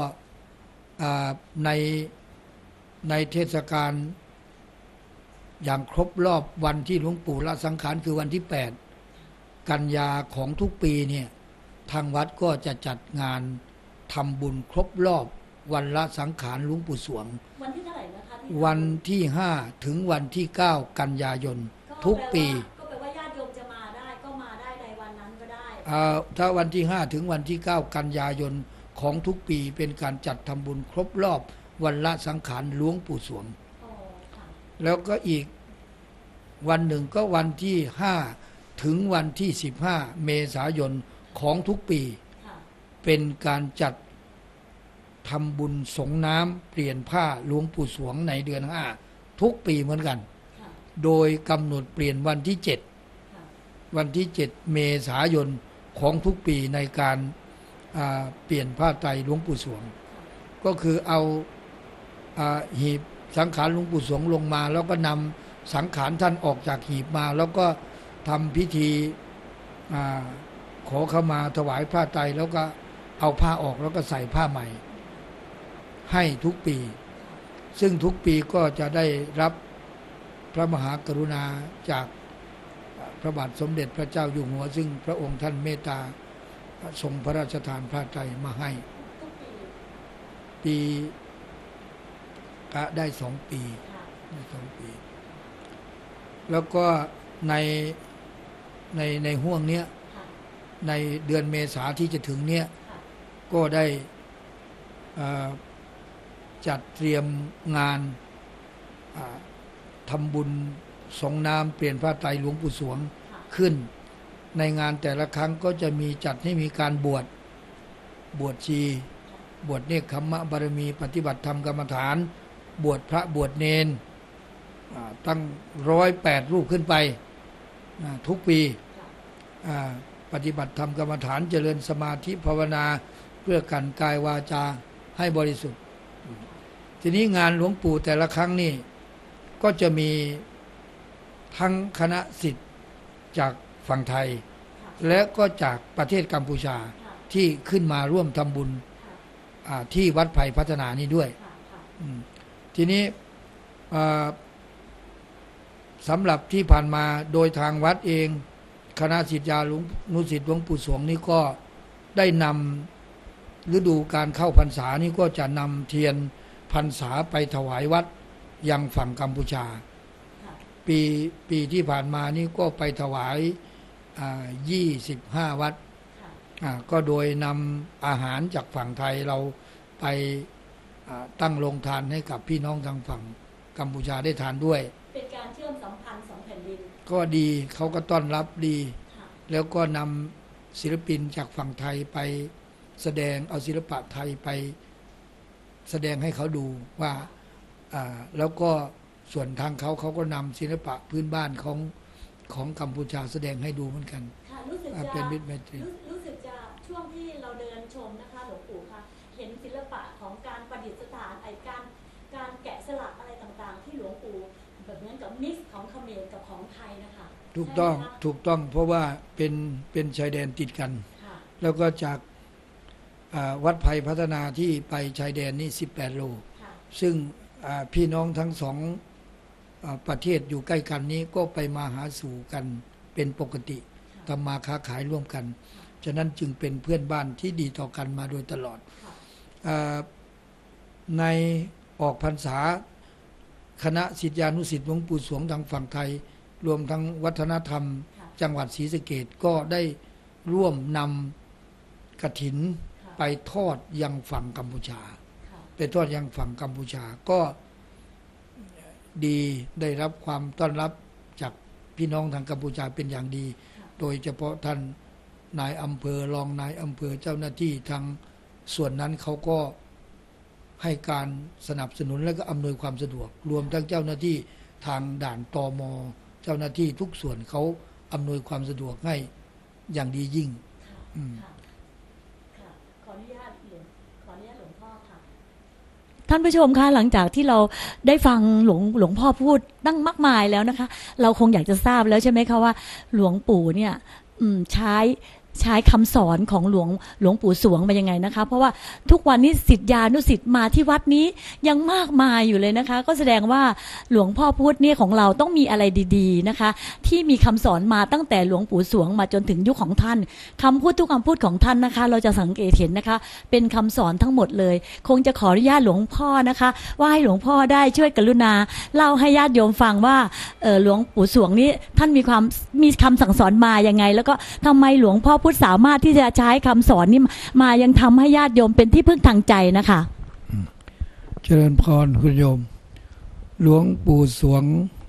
ในเทศกาลอย่างครบรอบวันที่หลวงปู่ละสังขารคือวันที่8 กันยาของทุกปีเนี่ยทางวัดก็จะจัดงานทำบุญครบรอบวันละสังขารหลวงปู่สวงวันที่เท่าไหร่นะคะวันที่5ถึงวันที่9 กันยายนทุกปีก็แปลว่าญาติโยมจะมาได้ก็มาได้ในวันนั้นก็ได้ถ้าวันที่5ถึงวันที่9 กันยายนของทุกปีเป็นการจัดทำบุญครบรอบวันละสังขารหลวงปู่สวงแล้วก็อีกวันหนึ่งก็วันที่5ถึงวันที่15 เมษายนของทุกปีเป็นการจัดทำบุญสงน้ำเปลี่ยนผ้าหลวงปู่สวงในเดือน5ทุกปีเหมือนกันโดยกำหนดเปลี่ยนวันที่7 เมษายนของทุกปีในการเปลี่ยนผ้าไตรหลวงปู่สวงก็คือเอาหีบสังขารหลวงปู่สวงลงมาแล้วก็นำสังขารท่านออกจากหีบมาแล้วก็ทำพิธีขอเข้ามาถวายผ้าไตรแล้วก็เอาผ้าออกแล้วก็ใส่ผ้าใหม่ให้ทุกปีซึ่งทุกปีก็จะได้รับพระมหากรุณาจากพระบาทสมเด็จพระเจ้าอยู่หัวซึ่งพระองค์ท่านเมตตาทรงพระราชทานผ้าไตรมาให้ปีก็ได้2 ปีแล้วก็ในห่วงเนี้ยในเดือนเมษาที่จะถึงเนี้ยก็ได้จัดเตรียมงานทำบุญสงน้ำเปลี่ยนผ้าไตรหลวงปู่สวงขึ้นในงานแต่ละครั้งก็จะมีจัดให้มีการบวชชีบวชเนกขัมมะบารมีปฏิบัติธรรมกรรมฐานบวชพระบวชเนนตั้ง108 รูปขึ้นไปทุกปีปฏิบัติธรรมกรรมฐานเจริญสมาธิภาวนาเพื่อกันกายวาจาให้บริสุทธิ์ทีนี้งานหลวงปู่แต่ละครั้งนี่ก็จะมีทั้งคณะศิษย์จากฝั่งไทยและก็จากประเทศกัมพูชาที่ขึ้นมาร่วมทำบุญที่วัดไผ่พัฒนานี้ด้วยทีนี้สำหรับที่ผ่านมาโดยทางวัดเองคณะศิษยานุศิษย์หลวงปู่สวงนี่ก็ได้นำฤดูการเข้าพรรษานี่ก็จะนำเทียนพรรษาไปถวายวัดยังฝั่งกัมพูชาปีที่ผ่านมานี่ก็ไปถวาย25 วัดก็โดยนำอาหารจากฝั่งไทยเราไปตั้งโรงทานให้กับพี่น้องทางฝั่งกัมพูชาได้ทานด้วยเป็นการเชื่อมสัมพันธ์2 แผ่นดินก็ดีเขาก็ต้อนรับดีแล้วก็นำศิลปินจากฝั่งไทยไปแสดงเอาศิลปะไทยไปแสดงให้เขาดูว่าแล้วก็ส่วนทางเขาก็นำศิลปะพื้นบ้านของกัมพูชาแสดงให้ดูเหมือนกันเป็นมิตรไมตรีรู้สึกจะช่วงที่เราเดินชมนะคะหลวงปู่คะเห็นศิลปะของการประดิษฐานการแกะสลักอะไรต่างๆที่หลวงปู่แบบเหมือนกับมิกซ์ของเขมรกับของไทยนะคะถูกต้องเพราะว่าเป็นชายแดนติดกันแล้วก็จากวัดไผ่พัฒนาที่ไปชายแดนนี่18 โลซึ่งพี่น้องทั้ง2ประเทศอยู่ใกล้กันนี้ก็ไปมาหาสู่กันเป็นปกติทำมาค้าขายร่วมกันฉะนั้นจึงเป็นเพื่อนบ้านที่ดีต่อกันมาโดยตลอดในออกพรรษาคณะศิษยานุศิษย์หลวงปู่สวงทางฝั่งไทยรวมทั้งวัฒนธรรมจังหวัดศรีสะเกษก็ได้ร่วมนำกฐินไปทอดยังฝั่งกัมพูชาไปทอดยังฝั่งกัมพูชาก็ดีได้รับความต้อนรับจากพี่น้องทางกัมพูชาเป็นอย่างดีโดยเฉพาะท่านนายอำเภอรองนายอำเภอเจ้าหน้าที่ทางส่วนนั้นเขาก็ให้การสนับสนุนและก็อำนวยความสะดวกรวมทั้งเจ้าหน้าที่ทางด่านตม.เจ้าหน้าที่ทุกส่วนเขาอำนวยความสะดวกให้อย่างดียิ่งขออนุญาตหลวงพ่อค่ะท่านผู้ชมคะหลังจากที่เราได้ฟังหลวงพ่อพูดตั้งมากมายแล้วนะคะเราคงอยากจะทราบแล้วใช่ไหมคะว่าหลวงปู่เนี่ยใช้คำสอนของหลวงปู่สวงมายังไงนะคะเพราะว่าทุกวันนี้ศิษยานุศิษย์มาที่วัดนี้ยังมากมายอยู่เลยนะคะก็แสดงว่าหลวงพ่อพูดเนี่ยของเราต้องมีอะไรดีๆนะคะที่มีคำสอนมาตั้งแต่หลวงปู่สวงมาจนถึงยุคของท่านคำพูดทุกคำพูดของท่านนะคะเราจะสังเกตเห็นนะคะเป็นคำสอนทั้งหมดเลยคงจะขออนุญาตหลวงพ่อนะคะว่าให้หลวงพ่อได้ช่วยกรุณาเล่าให้ญาติโยมฟังว่าหลวงปู่สวงนี้ท่านมีคำสั่งสอนมายังไงแล้วก็ทำไมหลวงพ่อพูดสามารถที่จะใช้คำสอนนี้มายังทำให้ญาติโยมเป็นที่พึ่งทางใจนะคะเจริญพรคุณโยมหลวงปู่สวง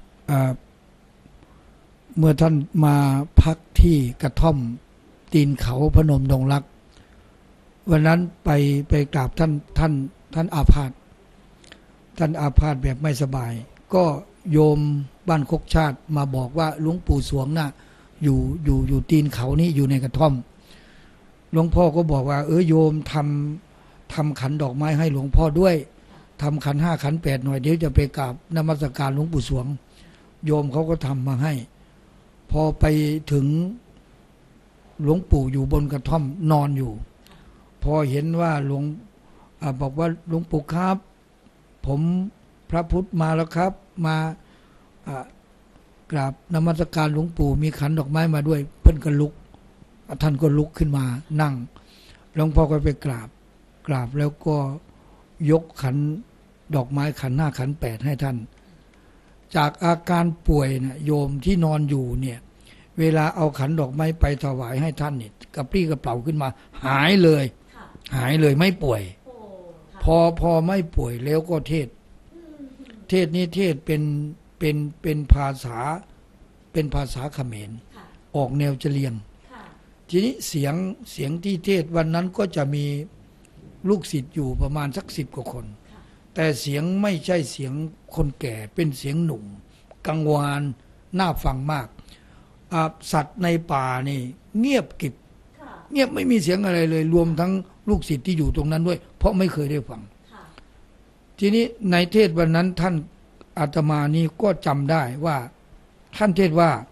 เมื่อท่านมาพักที่กระท่อมตีนเขาพนมดงรักวันนั้นไปกราบท่านอาพาธแบบไม่สบายก็โยมบ้านคกชาติมาบอกว่าหลวงปู่สวงน่ะอยู่ตีนเขานี่อยู่ในกระท่อมหลวงพ่อก็บอกว่าโยมทำขันดอกไม้ให้หลวงพ่อด้วยทำขัน5ขัน8หน่อยเดี๋ยวจะไปกราบนมัสการหลวงปู่สวงโยมเขาก็ทำมาให้พอไปถึงหลวงปู่อยู่บนกระท่อมนอนอยู่พอเห็นว่าบอกว่าหลวงปู่ครับผมพระพุทธมาแล้วครับมากราบนมัสการหลวงปู่มีขันดอกไม้มาด้วยเพิ่นก็ลุกท่านก็ลุกขึ้นมานั่งหลวงพ่อก็ไปกราบแล้วก็ยกขันดอกไม้ขัน5ขัน8ให้ท่านจากอาการป่วยนะโยมที่นอนอยู่เนี่ยเวลาเอาขันดอกไม้ไปถวายให้ท่านเนี่ยกระปรี้กระเป๋าขึ้นมาหายเลยไม่ป่วยพอไม่ป่วยแล้วก็เทเทศนี้เทศเป็นภาษาเขมรออกแนวเฉลียงทีนี้เสียงที่เทศวันนั้นก็จะมีลูกศิษย์อยู่ประมาณสัก10 กว่าคนแต่เสียงไม่ใช่เสียงคนแก่เป็นเสียงหนุ่มกังวานน่าฟังมากสัตว์ในป่านี่เงียบกริบเงียบไม่มีเสียงอะไรเลยรวมทั้งลูกศิษย์ที่อยู่ตรงนั้นด้วยเพราะไม่เคยได้ฟังทีนี้ในเทศวันนั้นท่านอาตมานี่ก็จำได้ว่าท่านเทศว่า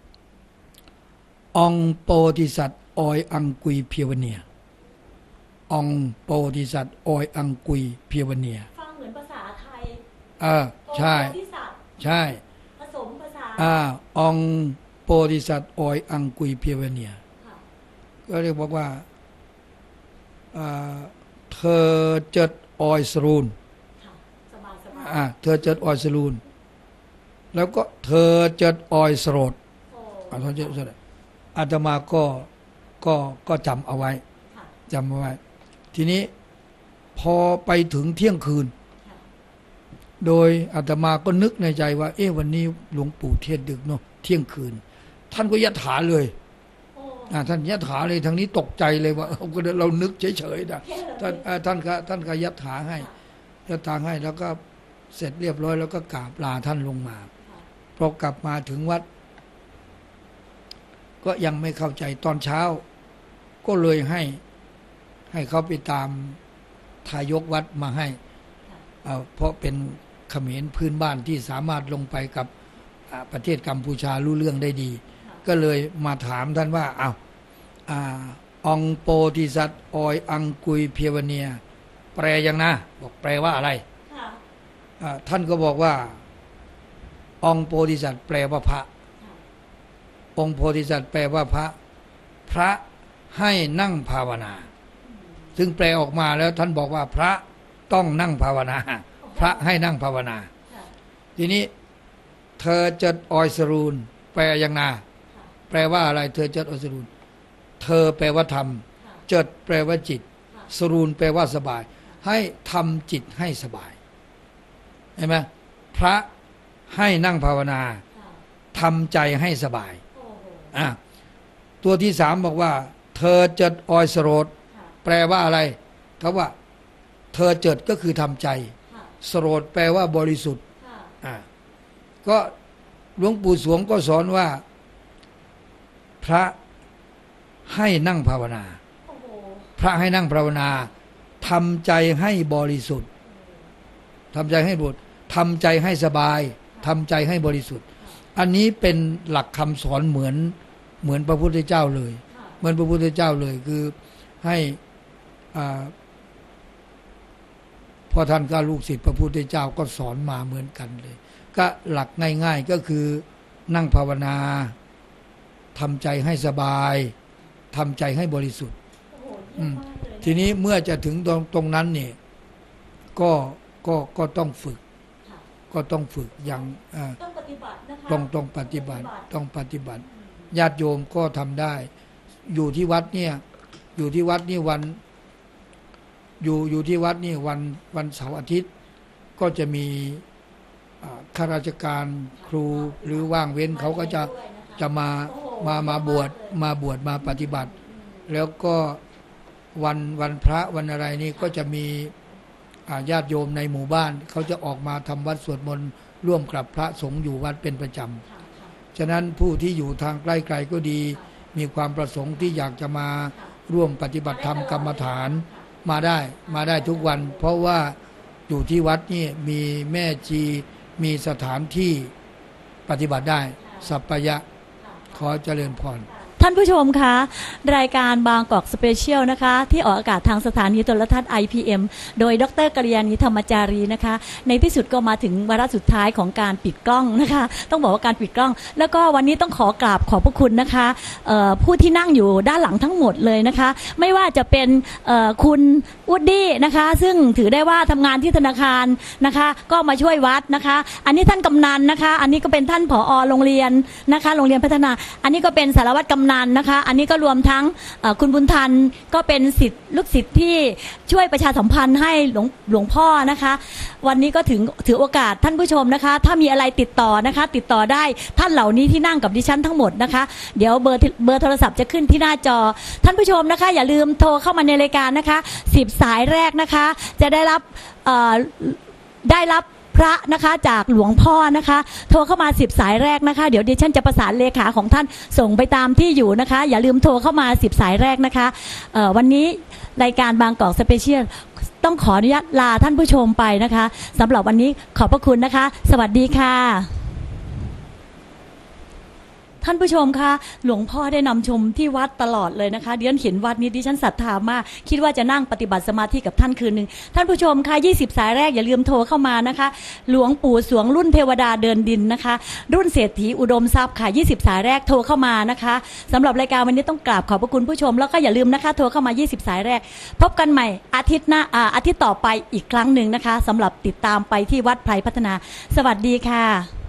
องโปธิสัตว์ออยอังกุยเพียวเนียองโปธิสัตว์ออยอังกุยเพียวเนียฟังเหมือนภาษาไทยใช่ใช่ผสมภาษาองโปธิสัตว์ออยอังกุยเพียวเนียก็เรียกบอกว่าเธอเจิดออยสรูนเธอเจิดออยสรูนแล้วก็เธอเจิดออยสโรดอาตมาก็จำเอาไว้ทีนี้พอไปถึงเที่ยงคืนโดยอาตมาก็นึกในใจว่าวันนี้หลวงปู่เทศดึกเนาะเที่ยงคืนท่านก็ยะถาเลยท่านยะถาเลยทางนี้ตกใจเลยว่าเรานึกเฉยๆนะท่านก็ยะถาให้แล้วก็เสร็จเรียบร้อยแล้วก็กราบลาท่านลงมาพอกลับมาถึงวัดก็ยังไม่เข้าใจตอนเช้าก็เลยให้เขาไปตามทายกวัดมาให้เพราะเป็นเขมรพื้นบ้านที่สามารถลงไปกับประเทศกัมพูชารู้เรื่องได้ดีก็เลยมาถามท่านว่าองโปธิสัตว์ออยอังกุยเพียวเนียแปลยังนะบอกแปลว่าอะไรท่านก็บอกว่าองโพธิสัตว์แปลว่าพระองค์โพธิสัตว์แปลว่าพระให้นั่งภาวนาซึ่งแปลออกมาแล้วท่านบอกว่าพระต้องนั่งภาวนาพระให้นั่งภาวนาทีนี้เธอเจิดออยสรูนแปลยังนาแปลว่าอะไรเธอเจิดออยสรูนเธอแปลว่าธรรมเจิดแปลว่าจิตสรูนแปลว่าสบายให้ทำจิตให้สบายเห็นไหมพระให้นั่งภาวนาทำใจให้สบายตัวที่3บอกว่าเธอเจิดออยสโรดแปลว่าอะไรเขาว่าเธอเจิดก็คือทำใจสโรดแปลว่าบริสุทธิ์ก็หลวงปู่สวงก็สอนว่าพระให้นั่งภาวนาพระให้นั่งภาวนาทำใจให้บริสุทธิ์ทำใจให้บริสุทธิ์ทำใจให้สบายทำใจให้บริสุทธิ์อันนี้เป็นหลักคำสอนเหมือนพระพุทธเจ้าเลยเหมือนพระพุทธเจ้าเลยคือให้พอท่านก็ลูกศิษย์พระพุทธเจ้าก็สอนมาเหมือนกันเลยก็หลักง่ายๆก็คือนั่งภาวนาทำใจให้สบายทำใจให้บริสุทธิ์ทีนี้เมื่อจะถึงตรงนั้นเนี่ยก็ต้องฝึกอย่างต้องปฏิบัตินะคะต้องปฏิบัติญาติโยมก็ทำได้อยู่ที่วัดนี่วันเสาร์อาทิตย์ก็จะมีข้าราชการครูหรือว่างเว้นเขาก็จะมาบวชมาปฏิบัติแล้วก็วันพระวันอะไรนี่ก็จะมีญาติโยมในหมู่บ้านเขาจะออกมาทำวัดสวดมนต์ร่วมกับพระสงฆ์อยู่วัดเป็นประจำฉะนั้นผู้ที่อยู่ทางใกล้ๆก็ดีมีความประสงค์ที่อยากจะมาร่วมปฏิบัติธรรมกรรมฐานมาได้ทุกวันเพราะว่าอยู่ที่วัดนี่มีแม่ชีมีสถานที่ปฏิบัติได้สัปปายะขอเจริญพรท่านผู้ชมคะรายการบางกอกสเปเชียลนะคะที่ออกอากาศทางสถานีโทรทัศน์ IPM โดยดร.กัลยาณีธรรมจารีนะคะในที่สุดก็มาถึงวาระสุดท้ายของการปิดกล้องนะคะต้องบอกว่าการปิดกล้องแล้วก็วันนี้ต้องขอกราบขอบพระคุณนะคะผู้ที่นั่งอยู่ด้านหลังทั้งหมดเลยนะคะไม่ว่าจะเป็นคุณวูดดี้นะคะซึ่งถือได้ว่าทำงานที่ธนาคารนะคะก็มาช่วยวัดนะคะอันนี้ท่านกำนันนะคะอันนี้ก็เป็นท่านผอ.โรงเรียนนะคะโรงเรียนพัฒนาอันนี้ก็เป็นสารวัตรกำนันำนันนะคะอันนี้ก็รวมทั้งคุณบุญทันก็เป็นศิษย์ลูกศิษย์ที่ช่วยประชาสัมพันธ์ให้หลวงพ่อนะคะวันนี้ก็ถือโอกาสท่านผู้ชมนะคะถ้ามีอะไรติดต่อนะคะติดต่อได้ท่านเหล่านี้ที่นั่งกับดิฉันทั้งหมดนะคะเดี๋ยวเบอร์โทรศัพท์จะขึ้นที่หน้าจอท่านผู้ชมนะคะอย่าลืมโทรเข้ามาในรายการนะคะ10 สายแรกนะคะจะได้รับพระนะคะจากหลวงพ่อนะคะโทรเข้ามา10 สายแรกนะคะเดี๋ยวดิฉันจะประสานเลขาของท่านส่งไปตามที่อยู่นะคะอย่าลืมโทรเข้ามา10 สายแรกนะคะวันนี้รายการบางกอกสเปเชียลต้องขออนุญาตลาท่านผู้ชมไปนะคะสำหรับวันนี้ขอบพระคุณนะคะสวัสดีค่ะท่านผู้ชมคะหลวงพ่อได้นำชมที่วัดตลอดเลยนะคะดิฉันเห็นวัดนี้ดิฉันศรัทธามากคิดว่าจะนั่งปฏิบัติสมาธิกับท่านคืนหนึ่งท่านผู้ชมคะ20 สายแรกอย่าลืมโทรเข้ามานะคะหลวงปู่สวงรุ่นเทวดาเดินดินนะคะรุ่นเศรษฐีอุดมทรัพย์ค่ะ20 สายแรกโทรเข้ามานะคะสำหรับรายการวันนี้ต้องกราบขอบพระคุณผู้ชมแล้วก็อย่าลืมนะคะโทรเข้ามา20 สายแรกพบกันใหม่อาทิตย์ต่อไปอีกครั้งหนึ่งนะคะสำหรับติดตามไปที่วัดไพรพัฒนาสวัสดีค่ะ